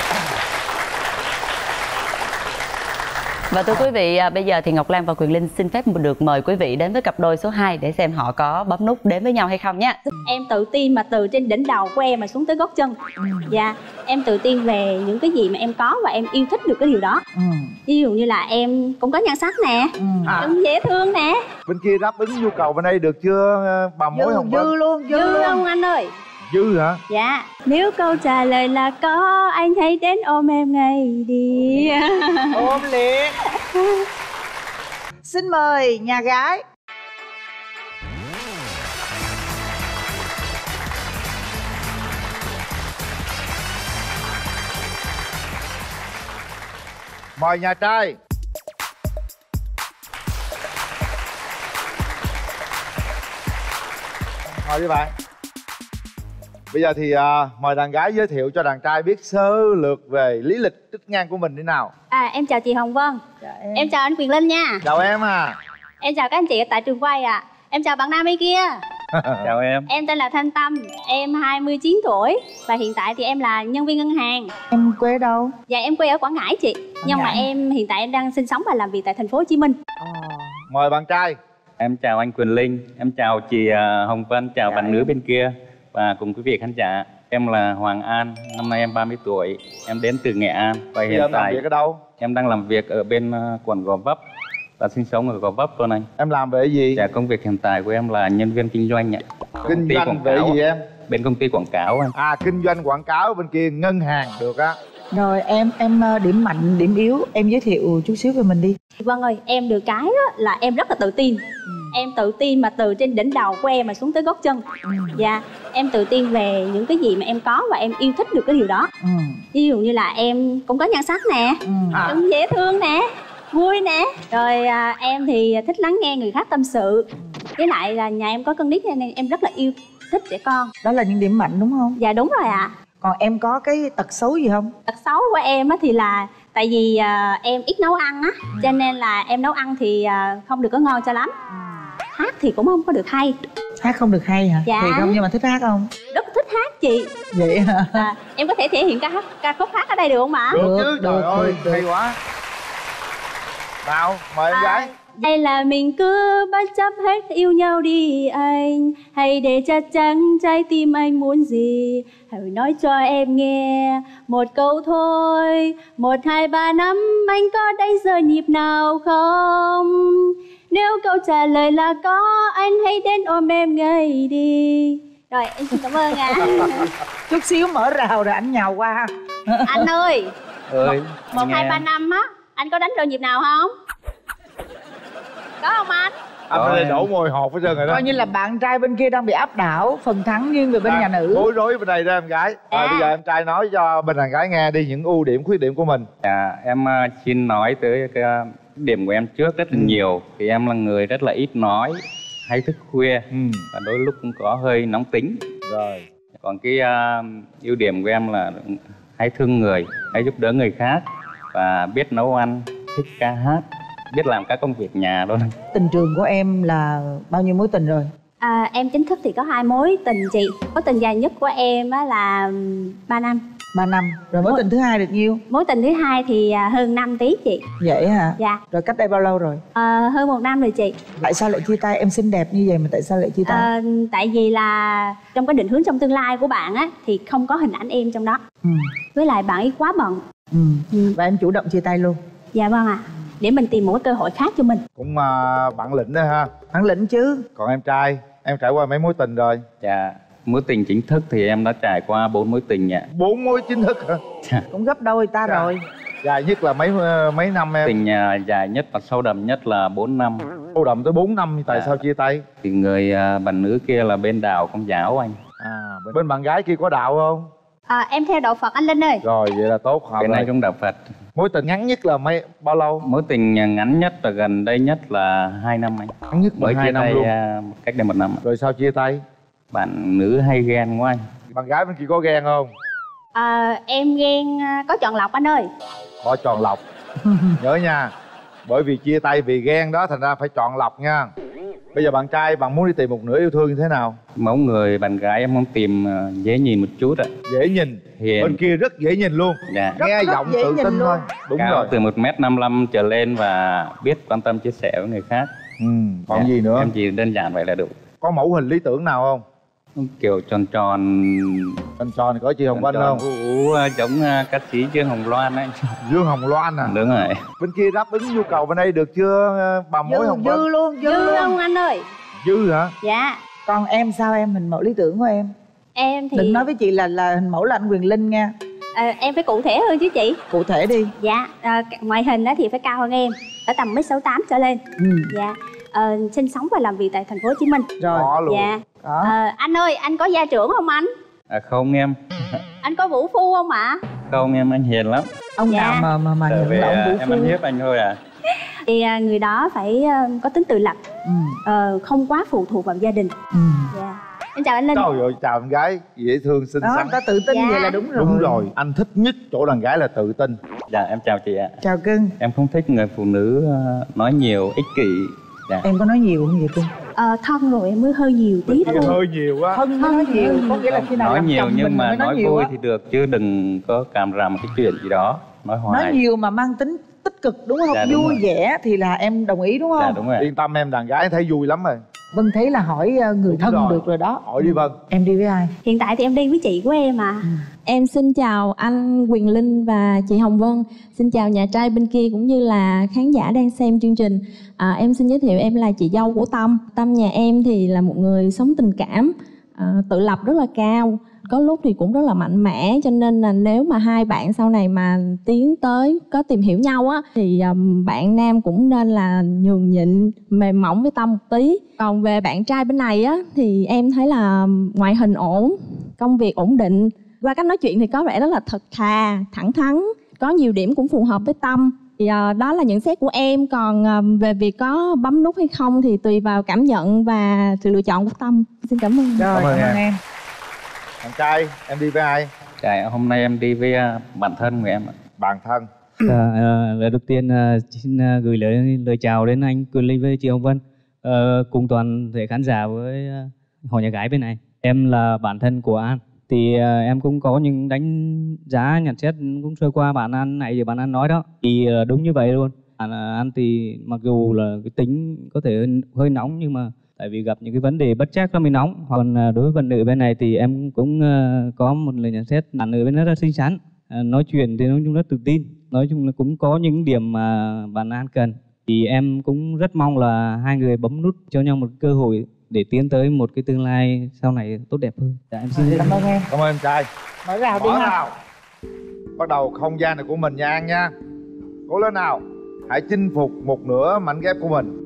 Speaker 7: Và thưa quý vị, bây giờ thì Ngọc Lan và Quyền Linh xin phép được mời quý vị đến với cặp đôi số hai để xem họ có bấm nút đến với nhau hay không nhé.
Speaker 17: Em tự tin mà từ trên đỉnh đầu của em mà xuống tới gót chân. Ừ. Dạ, em tự tin về những cái gì mà em có và em yêu thích được cái điều đó. Ừ. Ví dụ như là em cũng có nhan sắc nè, ừ. à. cũng dễ thương nè.
Speaker 1: Bên kia đáp ứng nhu cầu bên đây được chưa bà mối không?
Speaker 17: Dư luôn, dư, dư luôn anh ơi.
Speaker 1: Dư hả?
Speaker 17: Dạ. Nếu câu trả lời là có, anh hãy đến ôm em ngay đi.
Speaker 18: Ôm liền. Xin mời nhà gái.
Speaker 1: Mời nhà trai. Mời đi bạn. Bây giờ thì uh, mời đàn gái giới thiệu cho đàn trai biết sơ lược về lý lịch tích ngang của mình thế nào.
Speaker 17: À, em chào chị Hồng Vân. Dạ, em. em chào anh Quyền Linh nha.
Speaker 1: Chào em à.
Speaker 17: Em chào các anh chị ở tại trường quay ạ. À. Em chào bạn nam bên kia.
Speaker 19: Chào em.
Speaker 17: Em tên là Thanh Tâm, em hai mươi chín tuổi và hiện tại thì em là nhân viên ngân hàng.
Speaker 18: Em quê đâu?
Speaker 17: Dạ em quê ở Quảng Ngãi chị. Quảng Nhưng Ngãi. mà em hiện tại em đang sinh sống và làm việc tại thành phố Hồ Chí Minh.
Speaker 1: À. Mời bạn trai.
Speaker 19: Em chào anh Quyền Linh, em chào chị Hồng Vân, chào dạ, bạn em. nữ bên kia và cùng quý vị khán giả. Em là Hoàng An, năm nay em ba mươi tuổi, em đến từ Nghệ An và hiện
Speaker 1: em
Speaker 19: tại
Speaker 1: làm việc ở đâu?
Speaker 19: Em đang làm việc ở bên quận Gò Vấp và sinh sống ở Gò Vấp luôn anh.
Speaker 1: Em làm về gì?
Speaker 19: Dạ, công việc hiện tại của em là nhân viên kinh doanh ạ.
Speaker 1: Kinh doanh về gì em?
Speaker 19: Bên công ty quảng cáo anh.
Speaker 1: À, kinh doanh quảng cáo, bên kia ngân hàng được á.
Speaker 18: Rồi em em điểm mạnh, điểm yếu em giới thiệu chút xíu về mình đi.
Speaker 17: Vâng ơi, em được cái đó là em rất là tự tin. Ừ. Em tự tin mà từ trên đỉnh đầu của em mà xuống tới gót chân. Ừ. Dạ, em tự tin về những cái gì mà em có và em yêu thích được cái điều đó. Ừ. Ví dụ như là em cũng có nhan sắc nè, ừ. à. cũng dễ thương nè, vui nè. Rồi à, em thì thích lắng nghe người khác tâm sự. Với lại là nhà em có con nít nên em rất là yêu thích trẻ con.
Speaker 18: Đó là những điểm mạnh đúng không?
Speaker 17: Dạ đúng rồi ạ. À.
Speaker 18: Còn em có cái tật xấu gì không?
Speaker 17: Tật xấu của em á thì là tại vì à, em ít nấu ăn á, ừ. cho nên là em nấu ăn thì à, không được có ngon cho lắm. Ừ. Hát thì cũng không có được hay.
Speaker 18: Hát không được hay hả?
Speaker 17: Dạ.
Speaker 18: Thì không, nhưng mà thích hát không?
Speaker 17: Rất thích hát chị.
Speaker 18: Vậy hả?
Speaker 17: À, em có thể thể hiện ca hát ca khúc hát ở đây được không ạ?
Speaker 1: Được chứ, trời ơi, hay quá. Nào, mời em à, gái.
Speaker 17: Hay là mình cứ bất chấp hết yêu nhau đi anh. Hãy để chắc chắn trái tim anh muốn gì. Hãy nói cho em nghe một câu thôi. Một, hai, ba năm anh có đánh giờ nhịp nào không? Nếu câu trả lời là có, anh hãy đến ôm em ngay đi. Rồi, em xin cảm ơn ạ. À.
Speaker 18: Chút xíu mở rào rồi anh nhào qua.
Speaker 17: Anh ơi,
Speaker 19: ơi
Speaker 17: một, hai, ba năm á, anh có đánh giờ nhịp nào không? Có không anh?
Speaker 1: Anh đây đổ môi hột hết trơn rồi đó.
Speaker 18: Coi như là bạn trai bên kia đang bị áp đảo, phần thắng nghiêng về bên à, nhà nữ.
Speaker 1: Bối rối bên đây ra em gái. À. À, bây giờ em trai nói cho bên đàn gái nghe đi những ưu điểm khuyết điểm của mình.
Speaker 19: Dạ, em uh, xin nói tới cái uh, điểm của em trước rất là ừ. nhiều. Thì em là người rất là ít nói, hay thức khuya ừ. và đôi lúc cũng có hơi nóng tính. Rồi. Còn cái uh, ưu điểm của em là hay thương người, hay giúp đỡ người khác và biết nấu ăn, thích ca hát, biết làm các công việc nhà luôn.
Speaker 18: Tình trường của em là bao nhiêu mối tình rồi?
Speaker 17: À, em chính thức thì có hai mối tình chị. Mối tình dài nhất của em á là ba năm.
Speaker 18: ba năm. Rồi mối, mối tình thứ hai được nhiêu?
Speaker 17: Mối tình thứ hai thì hơn năm tí chị.
Speaker 18: Vậy hả?
Speaker 17: Dạ.
Speaker 18: Rồi cách đây bao lâu rồi?
Speaker 17: À, hơn một năm rồi chị.
Speaker 18: Tại sao lại chia tay? Em xinh đẹp như vậy mà tại sao lại chia tay?
Speaker 17: À, tại vì là trong cái định hướng trong tương lai của bạn á thì không có hình ảnh em trong đó. Ừ. Với lại bạn ấy quá bận.
Speaker 18: Ừ. Ừ. Và em chủ động chia tay luôn?
Speaker 17: Dạ vâng ạ. À. Để mình tìm một cái cơ hội khác cho mình.
Speaker 1: Cũng uh, bản lĩnh đó ha.
Speaker 18: Bản lĩnh chứ.
Speaker 1: Còn em trai, em trải qua mấy mối tình rồi?
Speaker 19: Dạ, mối tình chính thức thì em đã trải qua bốn mối tình ạ.
Speaker 1: Bốn mối chính thức hả?
Speaker 18: Dạ. Cũng gấp đôi ta dạ. rồi.
Speaker 1: Dài nhất là mấy mấy năm em?
Speaker 19: Tình uh, dài nhất và sâu đậm nhất là bốn năm.
Speaker 1: Sâu đậm tới bốn năm, tại dạ. sao chia tay?
Speaker 19: Thì người uh, bạn nữ kia là bên đạo Công giáo anh.
Speaker 1: À, bên, bên bạn gái kia có đạo không?
Speaker 17: À, em theo đạo Phật anh Linh ơi.
Speaker 1: Rồi, vậy là tốt hợp.
Speaker 19: Cái này cũng đạo Phật.
Speaker 1: Mối tình ngắn nhất là mấy bao lâu?
Speaker 19: Mối tình ngắn nhất và gần đây nhất là hai năm anh.
Speaker 1: Ngắn nhất
Speaker 19: mới
Speaker 1: hai
Speaker 19: chia
Speaker 1: năm
Speaker 19: tay
Speaker 1: luôn.
Speaker 19: Uh, cách đây một năm.
Speaker 1: Rồi sao chia tay?
Speaker 19: Bạn nữ hay ghen quá anh.
Speaker 1: Bạn gái bên kia có ghen không?
Speaker 17: À, em ghen có chọn lọc anh ơi.
Speaker 1: Có chọn lọc. Nhớ nha. Bởi vì chia tay vì ghen đó thành ra phải chọn lọc nha. Bây giờ bạn trai bạn muốn đi tìm một nửa yêu thương như thế nào?
Speaker 19: Mẫu người bạn gái em muốn tìm ờ, dễ nhìn một chút ạ.
Speaker 1: Dễ nhìn.
Speaker 19: Hiền.
Speaker 1: Bên kia rất dễ nhìn luôn.
Speaker 19: Dạ.
Speaker 1: Nghe
Speaker 18: rất
Speaker 1: giọng
Speaker 18: dễ
Speaker 1: tự
Speaker 18: nhìn
Speaker 1: tin
Speaker 18: luôn.
Speaker 1: thôi. Đúng
Speaker 19: Cao
Speaker 1: rồi.
Speaker 19: từ một mét năm mươi lăm trở lên và biết quan tâm chia sẻ với người khác.
Speaker 1: Ừ, còn
Speaker 19: Dạ,
Speaker 1: gì nữa?
Speaker 19: Em chỉ đơn giản vậy là đủ.
Speaker 1: Có mẫu hình lý tưởng nào không?
Speaker 19: Kiểu tròn tròn.
Speaker 1: Tròn tròn thì có chị Hồng Vân không?
Speaker 19: Ú, giống ờ, ca sĩ Dương Hồng Loan ấy.
Speaker 1: Dương Hồng Loan à?
Speaker 19: Đúng rồi.
Speaker 1: Bên kia đáp ứng nhu cầu bên đây được chưa bà mối Hồng Vân?
Speaker 18: Dư luôn, dư,
Speaker 17: Dư
Speaker 18: luôn
Speaker 17: không anh ơi?
Speaker 1: Dư hả?
Speaker 17: Dạ.
Speaker 18: Còn em sao em, hình mẫu lý tưởng của em?
Speaker 17: Em thì
Speaker 18: Đừng nói với chị là là hình mẫu là anh Quyền Linh nha.
Speaker 17: à, em phải cụ thể hơn chứ chị.
Speaker 18: Cụ thể đi.
Speaker 17: Dạ, à, ngoại hình đó thì phải cao hơn em, ở tầm mét sáu tám trở lên.
Speaker 18: Ừ.
Speaker 17: Dạ. Ờ, sinh sống và làm việc tại thành phố Hồ Chí Minh.
Speaker 18: Rồi.
Speaker 1: Có luôn.
Speaker 17: Dạ.
Speaker 18: Có.
Speaker 17: Ờ, anh ơi, anh có gia trưởng không anh?
Speaker 19: À, không em.
Speaker 17: Anh có vũ phu không ạ?
Speaker 19: Không em, anh hiền lắm.
Speaker 18: Ông
Speaker 17: Dạ.
Speaker 18: nào mà mà mà
Speaker 19: Trở
Speaker 18: nhận
Speaker 19: về
Speaker 18: là ông
Speaker 19: à,
Speaker 18: vũ
Speaker 19: em
Speaker 18: phu?
Speaker 19: ăn hiếp anh thôi à.
Speaker 17: Thì à, người đó phải à, có tính tự lập,
Speaker 18: Ừ.
Speaker 17: ờ, không quá phụ thuộc vào gia đình.
Speaker 18: Ừ.
Speaker 17: Dạ. Em chào anh Linh.
Speaker 1: Trời ơi, chào em gái dễ thương xinh
Speaker 18: Đó,
Speaker 1: xắn.
Speaker 18: ta tự tin
Speaker 17: Dạ.
Speaker 18: vậy là đúng rồi.
Speaker 1: Đúng rồi, anh thích nhất chỗ đàn gái là tự tin.
Speaker 19: Dạ em chào chị ạ.
Speaker 18: Chào cưng.
Speaker 19: Em không thích người phụ nữ ờ, nói nhiều, ích kỷ. Dạ.
Speaker 18: Em có nói nhiều không vậy cưng?
Speaker 17: Ờ, thân rồi em mới hơi nhiều tí thôi.
Speaker 1: Hơi nhiều quá.
Speaker 18: Thân mới nói nhiều, có nghĩa là khi nào
Speaker 19: Nói
Speaker 18: làm
Speaker 19: nhiều
Speaker 18: chồng mình
Speaker 19: nhưng mà
Speaker 18: mới
Speaker 19: nói
Speaker 18: nhiều
Speaker 19: vui
Speaker 18: á.
Speaker 19: thì được, chứ đừng có càm ràm cái chuyện gì đó. Nói hoài.
Speaker 18: Nói nhiều mà mang tính tích cực đúng không?
Speaker 19: Dạ, đúng
Speaker 18: Vui
Speaker 19: rồi.
Speaker 18: vẻ thì là em đồng ý đúng không?
Speaker 19: Dạ đúng rồi.
Speaker 1: Yên tâm em, đàn gái thấy vui lắm rồi.
Speaker 18: Vân thấy là hỏi ờ, người
Speaker 1: Đúng
Speaker 18: thân
Speaker 1: rồi.
Speaker 18: được rồi đó.
Speaker 1: Hỏi đi Vân.
Speaker 18: Em đi với ai?
Speaker 17: Hiện tại thì em đi với chị của em à.
Speaker 16: Em xin chào anh Quyền Linh và chị Hồng Vân. Xin chào nhà trai bên kia cũng như là khán giả đang xem chương trình. À, em xin giới thiệu em là chị dâu của Tâm. Tâm nhà em thì là một người sống tình cảm, à, tự lập rất là cao. Có lúc thì cũng rất là mạnh mẽ, cho nên là nếu mà hai bạn sau này mà tiến tới có tìm hiểu nhau á thì um, bạn nam cũng nên là nhường nhịn, mềm mỏng với Tâm một tí. Còn về bạn trai bên này á thì em thấy là ngoại hình ổn, công việc ổn định, qua cách nói chuyện thì có vẻ rất là thật thà, thẳng thắn, có nhiều điểm cũng phù hợp với Tâm. Thì uh, đó là nhận xét của em. Còn uh, về việc có bấm nút hay không thì tùy vào cảm nhận và sự lựa chọn của Tâm. Xin cảm ơn.
Speaker 18: Rồi,
Speaker 1: Cảm ơn
Speaker 18: cảm ơn
Speaker 1: em.
Speaker 18: em.
Speaker 1: Bạn trai, em đi với ai?
Speaker 19: Dạ, hôm nay em đi với ờ, bạn thân của em ạ.
Speaker 1: Bạn thân.
Speaker 20: À, à, lời đầu tiên à, xin à, gửi lời lời chào đến anh Quyền Linh với chị Hồng Vân, à, cùng toàn thể khán giả với à, họ nhà gái bên này. Em là bạn thân của An, thì à, em cũng có những đánh giá nhận xét cũng sơ qua bạn An này, giờ bạn An nói đó thì à, đúng như vậy luôn. An, An thì mặc dù là cái tính có thể hơi, hơi nóng, nhưng mà tại vì gặp những cái vấn đề bất trắc nó mới nóng. Còn à, đối với bạn nữ bên này thì em cũng à, có một lời nhận xét, bạn nữ bên rất là xinh xắn, à, nói chuyện thì nói chung rất tự tin, nói chung là cũng có những điểm mà bạn An cần. Thì em cũng rất mong là hai người bấm nút cho nhau một cơ hội để tiến tới một cái tương lai sau này tốt đẹp hơn. Dạ, em xin
Speaker 18: Cảm ơn em.
Speaker 1: Cảm ơn em trai.
Speaker 18: Mở rào đi
Speaker 1: Mở
Speaker 18: ha.
Speaker 1: rào. Bắt đầu không gian này của mình nha An nha. Cố lên nào. Hãy chinh phục một nửa mảnh ghép của mình.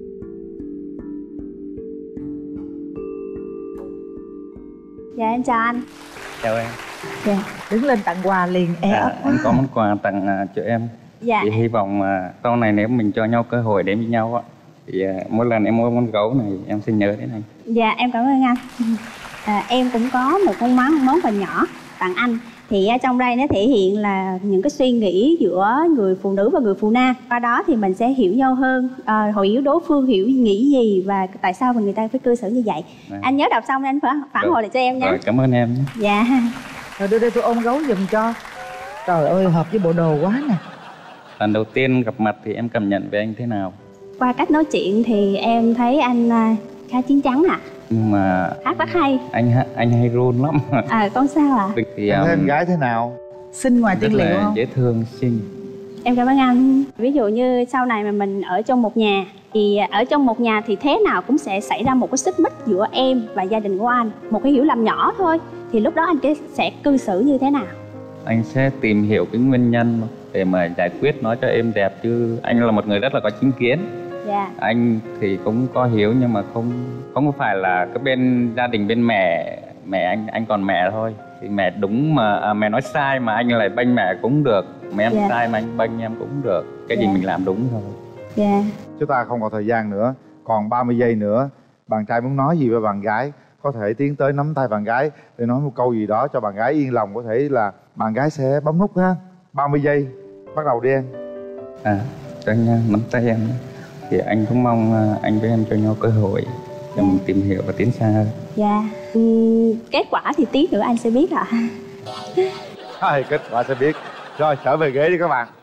Speaker 17: Dạ em chào anh.
Speaker 19: Chào em.
Speaker 17: Dạ.
Speaker 18: Đứng lên tặng quà liền e
Speaker 19: À,
Speaker 18: ấp.
Speaker 19: anh có món quà tặng à, cho em.
Speaker 17: Dạ.
Speaker 19: Thì hy vọng à, sau này nếu mình cho nhau cơ hội đến với nhau á, thì à, mỗi lần em mua món gấu này em sẽ nhớ đến anh.
Speaker 17: Dạ em cảm ơn anh. À, em cũng có một con món món quà nhỏ tặng anh. Thì ở trong đây nó thể hiện là những cái suy nghĩ giữa người phụ nữ và người phụ nam. Qua đó thì mình sẽ hiểu nhau hơn, à, hiểu đối phương hiểu nghĩ gì và tại sao mà người ta phải cư xử như vậy.
Speaker 19: À.
Speaker 17: Anh nhớ đọc xong anh phản, phản
Speaker 19: Rồi.
Speaker 17: hồi lại cho em nhé.
Speaker 19: Rồi, cảm ơn em nhé.
Speaker 17: Dạ.
Speaker 18: Rồi đưa đây tôi ôm gấu giùm cho. Trời ơi, hợp với bộ đồ quá nè.
Speaker 19: Lần đầu tiên gặp mặt thì em cảm nhận về anh thế nào?
Speaker 17: Qua cách nói chuyện thì em thấy anh à, khá chín chắn à.
Speaker 19: Nhưng mà
Speaker 17: Hát rất hay.
Speaker 19: anh ha- anh hay run lắm.
Speaker 17: À con sao ạ?
Speaker 19: Thì
Speaker 1: Em thấy em
Speaker 19: um,
Speaker 1: gái thế nào?
Speaker 18: Xinh ngoài
Speaker 19: rất
Speaker 18: tiên liệu
Speaker 19: là
Speaker 18: không?
Speaker 19: dễ thương, xinh.
Speaker 17: Em cảm ơn anh. Ví dụ như sau này mà mình ở trong một nhà thì ở trong một nhà thì thế nào cũng sẽ xảy ra một cái xích mích giữa em và gia đình của anh, một cái hiểu lầm nhỏ thôi, thì lúc đó anh cái sẽ cư xử như thế nào?
Speaker 19: Anh sẽ tìm hiểu cái nguyên nhân để mà giải quyết nó cho êm đẹp, chứ anh là một người rất là có chính kiến.
Speaker 17: Dạ.
Speaker 19: Anh thì cũng có hiếu nhưng mà không không phải là cái bên gia đình bên mẹ mẹ anh anh còn mẹ thôi, thì mẹ đúng mà à, mẹ nói sai mà anh lại bênh mẹ cũng được, mẹ em
Speaker 17: Dạ.
Speaker 19: sai mà anh bênh em cũng được, cái gì
Speaker 17: Dạ.
Speaker 19: mình làm đúng thôi.
Speaker 17: Dạ.
Speaker 1: Chúng ta không còn thời gian nữa, còn ba mươi giây nữa. Bạn trai muốn nói gì với bạn gái, có thể tiến tới nắm tay bạn gái để nói một câu gì đó cho bạn gái yên lòng. Có thể là bạn gái sẽ bấm nút ha. ba mươi giây, bắt đầu đi em.
Speaker 19: À, cho anh nắm tay em. Thì anh cũng mong à, anh với em cho nhau cơ hội để mình tìm hiểu và tiến xa hơn.
Speaker 17: Dạ, uhm, kết quả thì tí nữa anh sẽ biết ạ.
Speaker 1: Thôi, kết quả sẽ biết. Rồi, trở về ghế đi các bạn.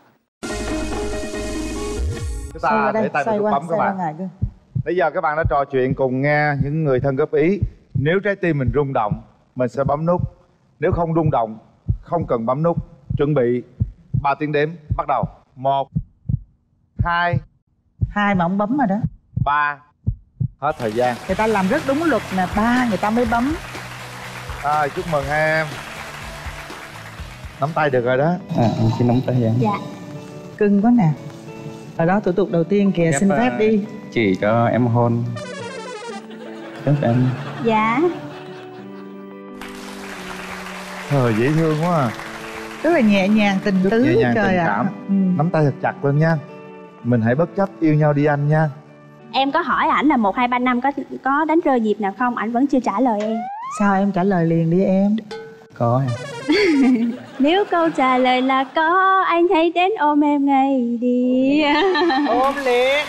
Speaker 1: Chúng ta để tay vào nút bấm các bạn. Bây giờ các bạn đã trò chuyện cùng nghe những người thân góp ý. Nếu trái tim mình rung động, mình sẽ bấm nút. Nếu không rung động, không cần bấm nút. Chuẩn bị ba tiếng đếm, bắt đầu. Một, hai,
Speaker 18: hai mà ông bấm rồi đó.
Speaker 1: Ba. Hết thời gian.
Speaker 18: Người ta làm rất đúng luật nè, ba người ta mới bấm.
Speaker 1: À, chúc mừng em. Nắm tay được rồi đó.
Speaker 19: À, em xin nắm tay em.
Speaker 17: Dạ.
Speaker 18: Cưng quá nè. Ở đó thủ tục đầu tiên kìa,
Speaker 19: Phép,
Speaker 18: xin phép
Speaker 19: uh,
Speaker 18: đi.
Speaker 19: Chỉ cho em hôn. Phép em.
Speaker 17: Dạ.
Speaker 1: Trời, dễ thương quá à.
Speaker 18: Rất là nhẹ nhàng, tình tứ
Speaker 1: Nhẹ nhàng,
Speaker 18: trời
Speaker 1: tình
Speaker 18: ạ.
Speaker 1: cảm.
Speaker 18: Ừ.
Speaker 1: Nắm tay thật chặt lên nha. Mình hãy bất chấp yêu nhau đi anh nha.
Speaker 17: Em có hỏi ảnh là một hai ba năm có có đánh rơi dịp nào không, ảnh vẫn chưa trả lời em.
Speaker 18: Sao em trả lời liền đi em.
Speaker 19: Có em.
Speaker 17: Nếu câu trả lời là có, anh hãy đến ôm em ngay đi.
Speaker 18: Ôm liền.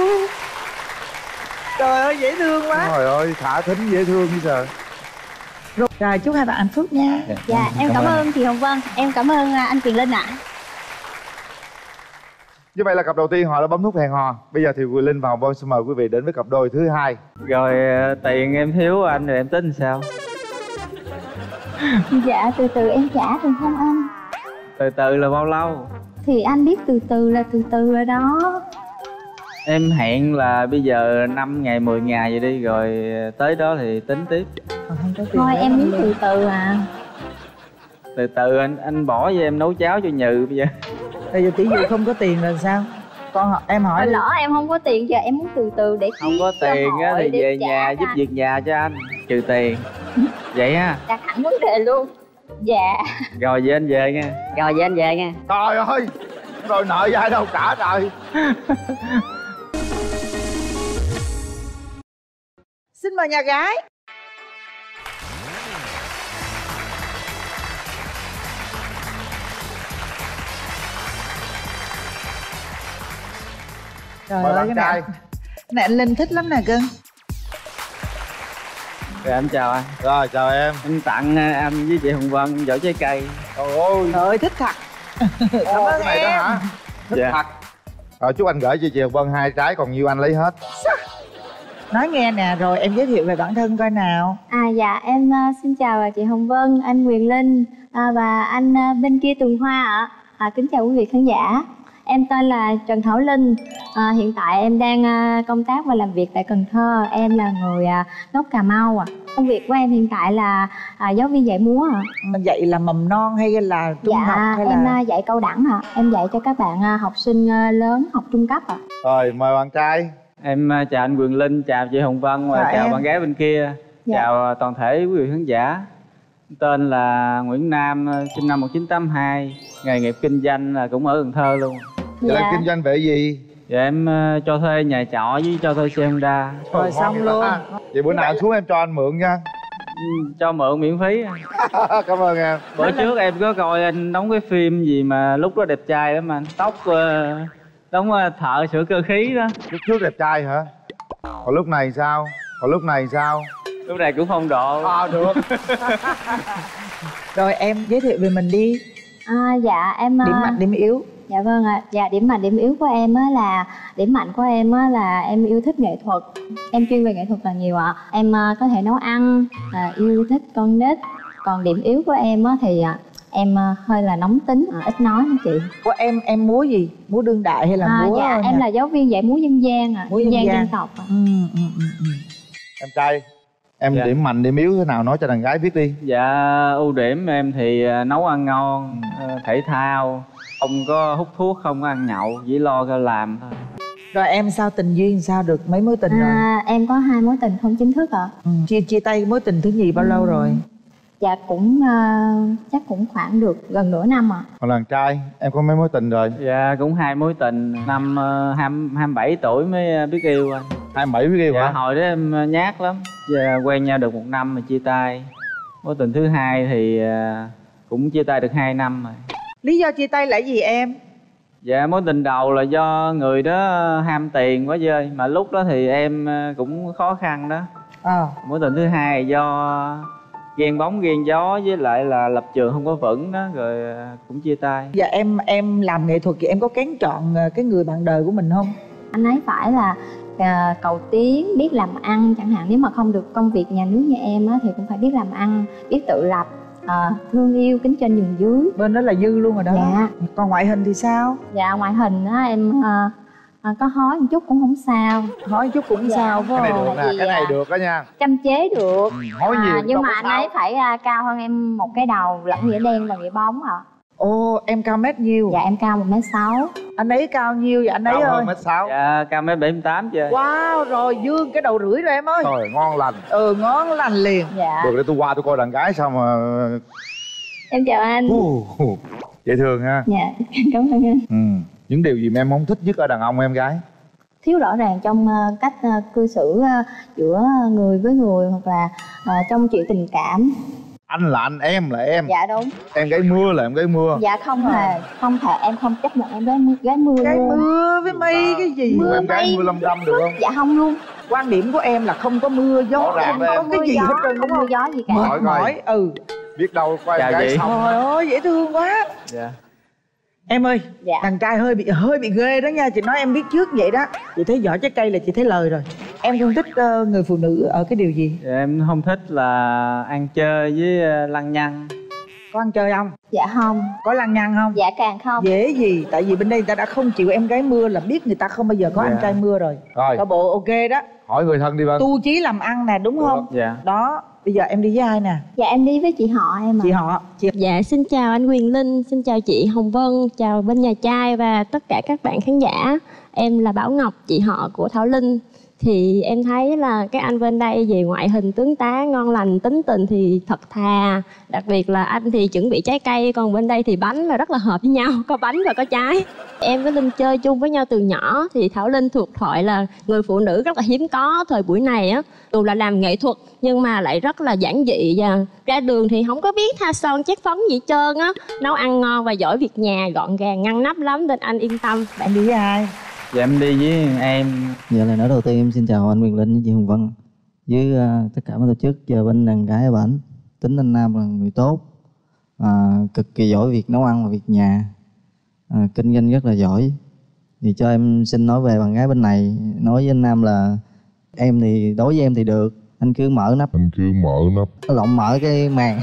Speaker 18: Trời ơi dễ thương quá.
Speaker 1: Trời ơi, thả thính dễ thương như giờ.
Speaker 18: Rồi, rồi chúc hai bạn hạnh phúc nha.
Speaker 17: Dạ, em cảm, cảm ơn chị Hồng Vân. Em cảm ơn anh Quyền Linh ạ.
Speaker 1: Như vậy là cặp đầu tiên họ đã bấm nút hẹn hò. Bây giờ thì Quyền Linh và Hồng Vân xin mời quý vị đến với cặp đôi thứ hai.
Speaker 20: Rồi tiền em thiếu anh rồi em tính sao?
Speaker 17: Dạ, từ từ em trả được không anh?
Speaker 20: Từ từ là bao lâu?
Speaker 17: Thì anh biết từ từ là từ từ rồi đó.
Speaker 20: Em hẹn là bây giờ năm ngày mười ngày vậy đi, rồi tới đó thì tính tiếp.
Speaker 17: Thôi em muốn từ từ à.
Speaker 20: Từ từ anh anh bỏ cho em nấu cháo cho Nhừ bây giờ.
Speaker 18: Bây giờ tỷ dụ không có tiền là sao? Con em hỏi
Speaker 17: lỡ em không có tiền, giờ em muốn từ từ để
Speaker 20: không có tiền á thì về nhà giúp việc nhà cho anh, trừ tiền. Vậy ha.
Speaker 17: Đặt hẳn vấn đề luôn. Dạ.
Speaker 20: Rồi về anh về nha.
Speaker 7: Rồi về anh về nha.
Speaker 1: Trời ơi, rồi nợ ai đâu cả trời.
Speaker 18: Xin mời nhà gái. Trời
Speaker 1: mời
Speaker 18: ơi,
Speaker 1: bạn
Speaker 18: cái
Speaker 1: trai.
Speaker 18: này, cái này anh Linh thích lắm nè cưng.
Speaker 20: Rồi anh chào anh.
Speaker 1: Rồi chào em.
Speaker 20: Anh tặng anh với chị Hồng Vân giỏ trái cây.
Speaker 1: Trời ơi.
Speaker 18: Trời ơi thích thật.
Speaker 1: Cảm ơn cái này em. Đó hả? Thích
Speaker 20: dạ.
Speaker 1: thật. Rồi chúc anh gửi cho chị Hồng Vân hai trái, còn nhiêu anh lấy hết.
Speaker 18: Nói nghe nè, rồi em giới thiệu về bản thân coi nào.
Speaker 17: À dạ, em uh, xin chào chị Hồng Vân, anh Quyền Linh à, và anh uh, bên kia Tường Hoa ạ. À, kính chào quý vị khán giả. Em tên là Trần Thảo Linh. À, hiện tại em đang uh, công tác và làm việc tại Cần Thơ. Em là người uh, gốc Cà Mau ạ. À. Công việc của em hiện tại là uh, giáo viên dạy múa ạ.
Speaker 18: À. Dạy là mầm non hay là trung
Speaker 17: dạ,
Speaker 18: học hay
Speaker 17: em
Speaker 18: là...
Speaker 17: uh, dạy cao đẳng ạ. À. Em dạy cho các bạn uh, học sinh uh, lớn học trung cấp ạ. À.
Speaker 1: Rồi mời bạn trai.
Speaker 20: Em chào anh Quyền Linh, chào chị Hồng Vân và chào, chào bạn gái bên kia. Dạ. Chào toàn thể quý vị khán giả. Tên là Nguyễn Nam, sinh năm một nghìn chín trăm tám mươi hai. Nghề nghiệp kinh doanh là cũng ở Cần Thơ luôn.
Speaker 1: Dạ. Là kinh doanh về gì?
Speaker 20: Dạ em uh, cho thuê nhà trọ với cho thuê xe Honda.
Speaker 18: Rồi oh, xong luôn. À.
Speaker 1: Vậy bữa nào anh xuống em cho anh mượn nha.
Speaker 20: Ừ, cho mượn miễn phí.
Speaker 1: Cảm ơn em.
Speaker 20: Bữa trước em có coi anh đóng cái phim gì mà lúc đó đẹp trai lắm anh. Tóc uh, đóng uh, thợ sửa cơ khí đó.
Speaker 1: Lúc trước đẹp trai hả? Còn lúc này sao? Còn lúc này sao?
Speaker 20: Lúc này cũng phong độ.
Speaker 1: À được.
Speaker 18: Rồi em giới thiệu về mình đi.
Speaker 17: À, dạ em
Speaker 18: điểm mạnh điểm yếu.
Speaker 17: Dạ vâng ạ. À. Dạ điểm mạnh điểm yếu của em á là điểm mạnh của em á là em yêu thích nghệ thuật. Em chuyên về nghệ thuật là nhiều ạ. À. Em uh, có thể nấu ăn, uh, yêu thích con nít. Còn điểm yếu của em á thì uh, em uh, hơi là nóng tính, uh, ít nói nữa chị.
Speaker 18: Của em em múa gì? Múa đương đại hay là
Speaker 17: à,
Speaker 18: múa?
Speaker 17: Dạ em là giáo viên dạy múa dân gian ạ. À.
Speaker 18: Múa
Speaker 17: dân,
Speaker 18: dân
Speaker 17: gian
Speaker 18: gian
Speaker 17: dân tộc. À.
Speaker 18: Ừ, ừ, ừ, ừ.
Speaker 1: Em trai, em dạ. điểm mạnh điểm yếu thế nào nói cho đàn gái biết đi.
Speaker 20: Dạ ưu điểm em thì nấu ăn ngon, thể thao, không có hút thuốc, không có ăn nhậu, chỉ lo cho làm thôi.
Speaker 18: Rồi em sao tình duyên sao được mấy mối tình
Speaker 17: à, rồi? Em có hai mối tình không chính thức ạ. À.
Speaker 18: Ừ, chia chia tay mối tình thứ nhì bao ừ. lâu rồi?
Speaker 17: Dạ cũng uh, chắc cũng khoảng được gần nửa năm ạ. À.
Speaker 1: Còn đàn trai em có mấy mối tình rồi?
Speaker 20: Dạ cũng hai mối tình, năm uh, hai mươi bảy tuổi mới biết yêu anh.
Speaker 1: hai mươi bảy biết yêu
Speaker 20: dạ,
Speaker 1: hả?
Speaker 20: Hồi đó em nhát lắm, giờ quen nhau được một năm mà chia tay. Mối tình thứ hai thì uh, cũng chia tay được hai năm rồi.
Speaker 18: Lý do chia tay là gì em?
Speaker 20: Dạ mối tình đầu là do người đó ham tiền quá chơi. Mà lúc đó thì em cũng khó khăn đó.
Speaker 18: à.
Speaker 20: Mối tình thứ hai là do ghen bóng ghen gió, với lại là lập trường không có vững đó, rồi cũng chia tay.
Speaker 18: Dạ em em làm nghệ thuật thì em có kén chọn cái người bạn đời của mình không?
Speaker 17: Anh ấy phải là uh, cầu tiến, biết làm ăn chẳng hạn. Nếu mà không được công việc nhà nước như em á, thì cũng phải biết làm ăn, biết tự lập, uh, thương yêu, kính trên nhường dưới.
Speaker 18: Bên đó là dư luôn rồi đó.
Speaker 17: Dạ.
Speaker 18: Còn ngoại hình thì sao?
Speaker 17: Dạ ngoại hình á em uh, uh, có hói một chút cũng không sao.
Speaker 18: Hói chút cũng
Speaker 17: dạ.
Speaker 18: sao phải
Speaker 1: Cái này
Speaker 18: không?
Speaker 1: được nè, cái này được đó nha.
Speaker 17: Chăm chế được.
Speaker 1: Hói nhiều
Speaker 17: à, nhưng mà
Speaker 1: có
Speaker 17: anh
Speaker 1: sao.
Speaker 17: ấy phải uh, cao hơn em một cái đầu, lẫn nghĩa đen và nghĩa bóng ạ. à.
Speaker 18: Ồ, em cao mét nhiêu?
Speaker 17: Dạ em cao một mét sáu.
Speaker 18: Anh ấy cao nhiêu vậy anh ấy
Speaker 1: Cao
Speaker 18: ơi?
Speaker 1: hơn mét sáu.
Speaker 20: Dạ cao mét bảy mươi tám chơi.
Speaker 18: Wow, rồi dương cái đầu rưỡi rồi em ơi.
Speaker 1: Rồi ngon lành.
Speaker 18: Ừ, ngon lành liền.
Speaker 17: Dạ.
Speaker 1: Được để tôi qua tôi coi đàn gái sao mà.
Speaker 17: Em chào anh.
Speaker 1: uh, Dễ thương ha.
Speaker 17: Dạ, cảm ơn anh.
Speaker 1: Ừ. Những điều gì mà em không thích nhất ở đàn ông em gái?
Speaker 17: Thiếu rõ ràng trong uh, cách uh, cư xử uh, giữa người với người, hoặc là uh, trong chuyện tình cảm.
Speaker 1: Anh là anh, em là em.
Speaker 17: Dạ đúng.
Speaker 1: Em gái mưa là em gái mưa.
Speaker 17: Dạ không hề, không thể, em không chấp nhận em gái mưa, gái mưa
Speaker 18: Gái
Speaker 17: luôn.
Speaker 18: mưa với mây cái gì?
Speaker 17: Mưa
Speaker 1: em gái
Speaker 17: mây.
Speaker 1: mưa lâm râm được không?
Speaker 17: Dạ không luôn.
Speaker 18: Quan điểm của em là không có mưa gió,
Speaker 1: Rõ ràng
Speaker 18: không
Speaker 1: với
Speaker 18: có
Speaker 1: em.
Speaker 18: cái gì
Speaker 17: gió,
Speaker 18: hết trơn
Speaker 17: không
Speaker 18: đúng
Speaker 17: mưa
Speaker 18: không?
Speaker 17: gió gì cả.
Speaker 1: Hỏi
Speaker 18: Mệt
Speaker 1: coi.
Speaker 18: mỏi, ừ.
Speaker 1: Biết đâu có em
Speaker 20: Chào
Speaker 1: gái
Speaker 20: chị.
Speaker 1: xong.
Speaker 18: Trời ơi, dễ thương quá.
Speaker 20: Dạ.
Speaker 18: Em ơi,
Speaker 17: Dạ.
Speaker 18: đàn trai hơi bị hơi bị ghê đó nha. Chị nói em biết trước vậy đó. Chị thấy vỏ trái cây là chị thấy lời rồi. Em không thích uh, người phụ nữ ở cái điều gì?
Speaker 20: Dạ, em không thích là ăn chơi với uh, lăng nhăng.
Speaker 18: Có ăn chơi không?
Speaker 17: Dạ không.
Speaker 18: Có lăng nhăng không?
Speaker 17: Dạ càng không.
Speaker 18: Dễ gì, tại vì bên đây người ta đã không chịu em gái mưa là biết người ta không bao giờ có
Speaker 20: Dạ.
Speaker 18: anh trai mưa rồi.
Speaker 1: Rồi.
Speaker 18: Có bộ ok đó.
Speaker 1: Hỏi người thân đi Vân.
Speaker 18: Tu chí làm ăn nè, đúng không?
Speaker 20: Dạ.
Speaker 18: Đó, bây giờ em đi với ai nè?
Speaker 17: Dạ em đi với chị họ em ạ.
Speaker 18: Chị họ. Chị...
Speaker 6: Dạ xin chào anh Quyền Linh, xin chào chị Hồng Vân, chào bên nhà trai và tất cả các bạn khán giả. Em là Bảo Ngọc, chị họ của Thảo Linh. Thì em thấy là cái anh bên đây về ngoại hình tướng tá ngon lành, tính tình thì thật thà. Đặc biệt là anh thì chuẩn bị trái cây, còn bên đây thì bánh là rất là hợp với nhau, có bánh và có trái. Em với Linh chơi chung với nhau từ nhỏ, thì Thảo Linh thuộc thoại là người phụ nữ rất là hiếm có thời buổi này á. Dù là làm nghệ thuật nhưng mà lại rất là giản dị, và ra đường thì không có biết tha son chét phấn gì hết trơn á. Nấu ăn ngon và giỏi việc nhà, gọn gàng ngăn nắp lắm nên anh yên tâm.
Speaker 18: Bạn đi với ai?
Speaker 20: Dạ em đi với em.
Speaker 12: Dạ lời nói đầu tiên em xin chào anh Quyền Linh với chị Hồng Vân, với uh, tất cả ban tổ chức và bên đàn gái ở bển. Tính anh Nam là người tốt, uh, cực kỳ giỏi việc nấu ăn và việc nhà, uh, kinh doanh rất là giỏi. Thì cho em xin nói về bạn gái bên này. Nói với anh Nam là em thì đối với em thì được, anh cứ mở nắp,
Speaker 10: anh cứ mở nắp
Speaker 12: lộn mở cái màn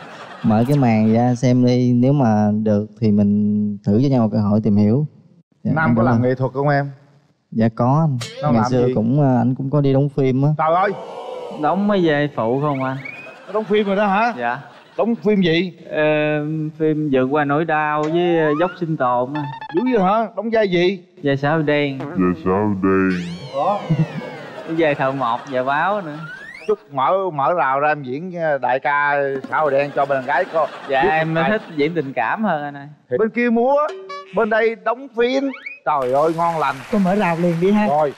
Speaker 12: mở cái màn ra xem đi, nếu mà được thì mình thử cho nhau một cơ hội tìm hiểu. Dạ,
Speaker 1: Nam có làm nghệ thuật không em?
Speaker 12: Dạ có anh.
Speaker 1: Nó
Speaker 12: Ngày
Speaker 1: làm
Speaker 12: xưa
Speaker 1: gì?
Speaker 12: cũng anh cũng có đi đóng phim á.
Speaker 1: Trời ơi,
Speaker 20: Đóng mấy vai phụ không anh?
Speaker 1: có đóng phim rồi đó hả?
Speaker 20: Dạ.
Speaker 1: Đóng phim gì?
Speaker 20: Ờ, phim vượt qua nỗi đau với dốc sinh tồn á.
Speaker 1: Dữ vậy hả? Đóng vai gì?
Speaker 20: Vai sao đen.
Speaker 10: Về sao đi
Speaker 1: Đó.
Speaker 20: Cái vai thợ mộc và báo nữa.
Speaker 1: Chút mở mở rào ra em diễn đại ca Sao Đen cho bên đàn gái coi.
Speaker 20: Dạ
Speaker 1: Biết
Speaker 20: em
Speaker 1: ai?
Speaker 20: thích diễn tình cảm hơn anh ơi.
Speaker 1: Thì bên kia múa, bên đây đóng phim. Trời ơi ngon lành.
Speaker 18: Tôi mở rào liền đi ha.
Speaker 1: Rồi.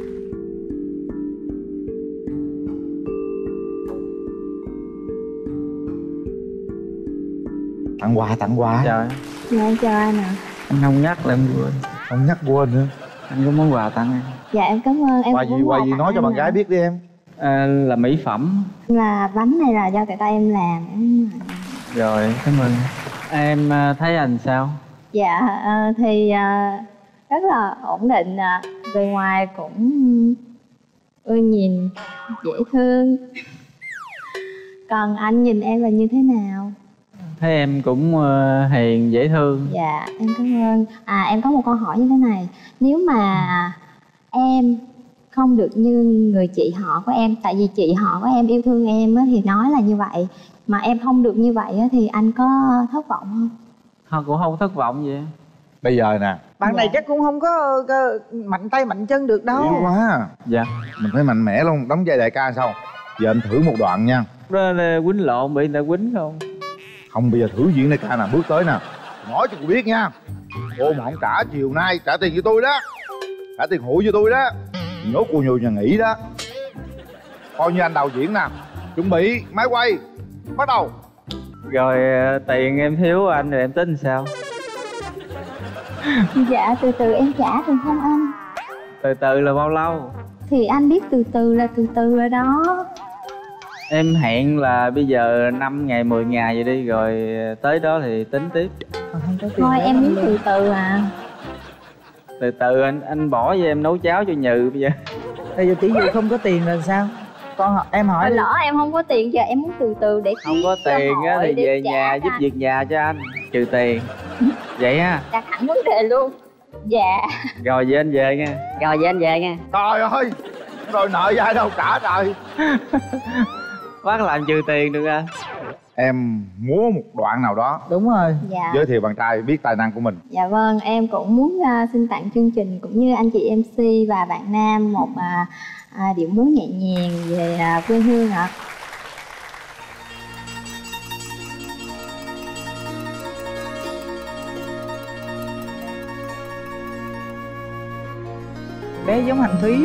Speaker 1: Tặng quà, tặng quà.
Speaker 20: Trời.
Speaker 17: Dạ em chào anh ạ.
Speaker 20: Anh không nhắc là em quên.
Speaker 1: Không nhắc quên nữa.
Speaker 20: Anh có món quà tặng em.
Speaker 17: Dạ em cảm ơn em.
Speaker 1: Quà gì, quà gì nói cho bạn gái biết đi em.
Speaker 20: À, là mỹ phẩm.
Speaker 17: Là bánh này là do tại tay em làm. Em...
Speaker 20: Rồi cảm ơn. Em à, thấy anh sao?
Speaker 17: Dạ ờ, thì ờ, rất là ổn định ạ. Bề ngoài cũng ưa nhìn, dễ thương. Còn anh nhìn em là như thế nào?
Speaker 20: Thấy em cũng uh, hiền dễ thương.
Speaker 17: Dạ em cảm ơn. À em có một câu hỏi như thế này. Nếu mà em không được như người chị họ của em, tại vì chị họ của em yêu thương em á, thì nói là như vậy, mà em không được như vậy á, thì anh có thất vọng không?
Speaker 20: Họ cũng không thất vọng gì.
Speaker 1: Bây giờ nè,
Speaker 18: Bạn này chắc cũng không có, có mạnh tay mạnh chân được đâu.
Speaker 1: yếu quá.
Speaker 20: Dạ.
Speaker 1: Mình phải mạnh mẽ luôn, đóng vai đại ca sao? Giờ anh thử một đoạn nha.
Speaker 20: Đó là quýnh lộn bị người ta quýnh không?
Speaker 1: Không, bây giờ thử diễn đại ca nè, bước tới nè. Nói cho cô biết nha. Cô mà không trả chiều nay trả tiền cho tôi đó, trả tiền hụi cho tôi đó, nhốt cô nhiều nhà nghỉ đó. Coi như anh đầu diễn nè. Chuẩn bị máy quay, bắt đầu.
Speaker 20: Rồi tiền em thiếu anh rồi em tính sao?
Speaker 17: Dạ từ từ em trả được không anh?
Speaker 21: Từ từ là bao lâu?
Speaker 17: Thì anh biết từ từ là từ từ rồi đó.
Speaker 21: Em hẹn là bây giờ năm ngày mười ngày vậy đi, rồi tới đó thì tính tiếp.
Speaker 17: Thôi em biết từ từ à.
Speaker 21: Từ từ anh anh bỏ cho em nấu cháo cho Nhừ bây giờ.
Speaker 18: Bây giờ tỷ dụ không có tiền là sao? Con hỏi, em hỏi
Speaker 17: Hồi
Speaker 18: đi.
Speaker 17: lỡ em không có tiền, giờ em muốn từ từ để
Speaker 21: Không có tiền á thì về nhà giúp việc nhà cho anh, trừ tiền. Vậy ha.
Speaker 17: Đặt hẳn vấn đề luôn. Dạ.
Speaker 21: Rồi về anh về nha.
Speaker 7: Rồi về anh về nha.
Speaker 1: Trời ơi, rồi nợ ai đâu trả trời.
Speaker 21: Bác làm trừ tiền được anh.
Speaker 1: Em múa một đoạn nào đó.
Speaker 18: Đúng rồi.
Speaker 17: Dạ.
Speaker 1: Giới thiệu bạn trai biết tài năng của mình.
Speaker 17: Dạ vâng, em cũng muốn uh, xin tặng chương trình cũng như anh chị em xê và bạn nam một uh, uh, điệu múa nhẹ nhàng về uh, quê hương ạ.
Speaker 18: Bé giống Hành Thúy.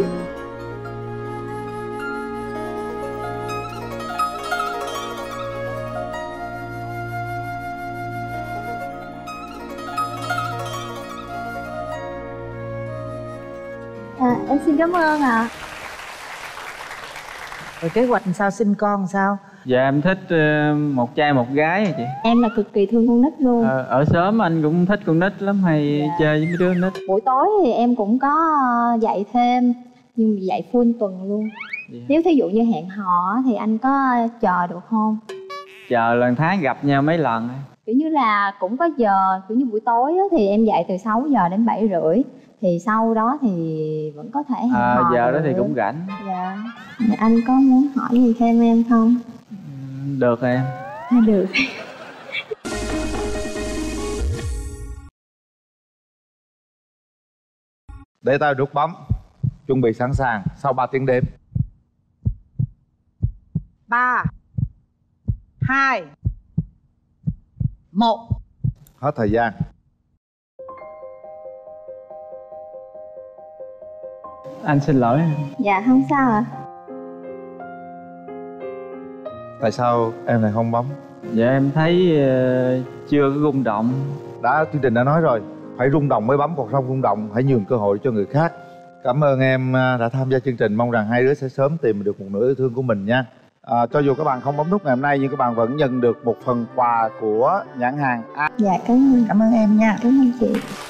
Speaker 17: À, em xin cảm ơn ạ. À.
Speaker 18: Rồi kế hoạch sao, sinh con sao?
Speaker 21: Dạ em thích uh, một trai một gái hả chị?
Speaker 17: Em là cực kỳ thương con nít luôn.
Speaker 21: Ờ, ở xóm anh cũng thích con nít lắm, hay dạ. chơi với mấy đứa nít.
Speaker 17: Buổi tối thì em cũng có dạy thêm, nhưng mà dạy full tuần luôn. Dạ. Nếu thí dụ như hẹn hò thì anh có chờ được không?
Speaker 21: Chờ lần tháng gặp nhau mấy lần.
Speaker 17: Kiểu như là cũng có giờ, kiểu như buổi tối thì em dạy từ sáu giờ đến bảy rưỡi. Thì sau đó thì vẫn có thể hẹn
Speaker 21: à,
Speaker 17: hò
Speaker 21: giờ
Speaker 17: được.
Speaker 21: đó thì cũng rảnh.
Speaker 17: Dạ. Anh có muốn hỏi gì thêm em không?
Speaker 21: Được em.
Speaker 17: À, được.
Speaker 1: Để tao nút bấm. Chuẩn bị sẵn sàng sau ba tiếng đếm.
Speaker 18: Ba, hai, một.
Speaker 1: Hết thời gian.
Speaker 21: Anh xin lỗi.
Speaker 17: Dạ không sao ạ. À.
Speaker 1: Tại sao em lại không bấm?
Speaker 21: Dạ em thấy uh, chưa có rung động.
Speaker 1: Đã, chương trình đã nói rồi, phải rung động mới bấm, còn không rung động hãy nhường cơ hội cho người khác. Cảm ơn em đã tham gia chương trình, mong rằng hai đứa sẽ sớm tìm được một nửa yêu thương của mình nha. À, cho dù các bạn không bấm nút ngày hôm nay nhưng các bạn vẫn nhận được một phần quà của nhãn hàng A.
Speaker 17: Dạ cảm ơn.
Speaker 18: Cảm ơn em nha.
Speaker 17: Cảm ơn chị.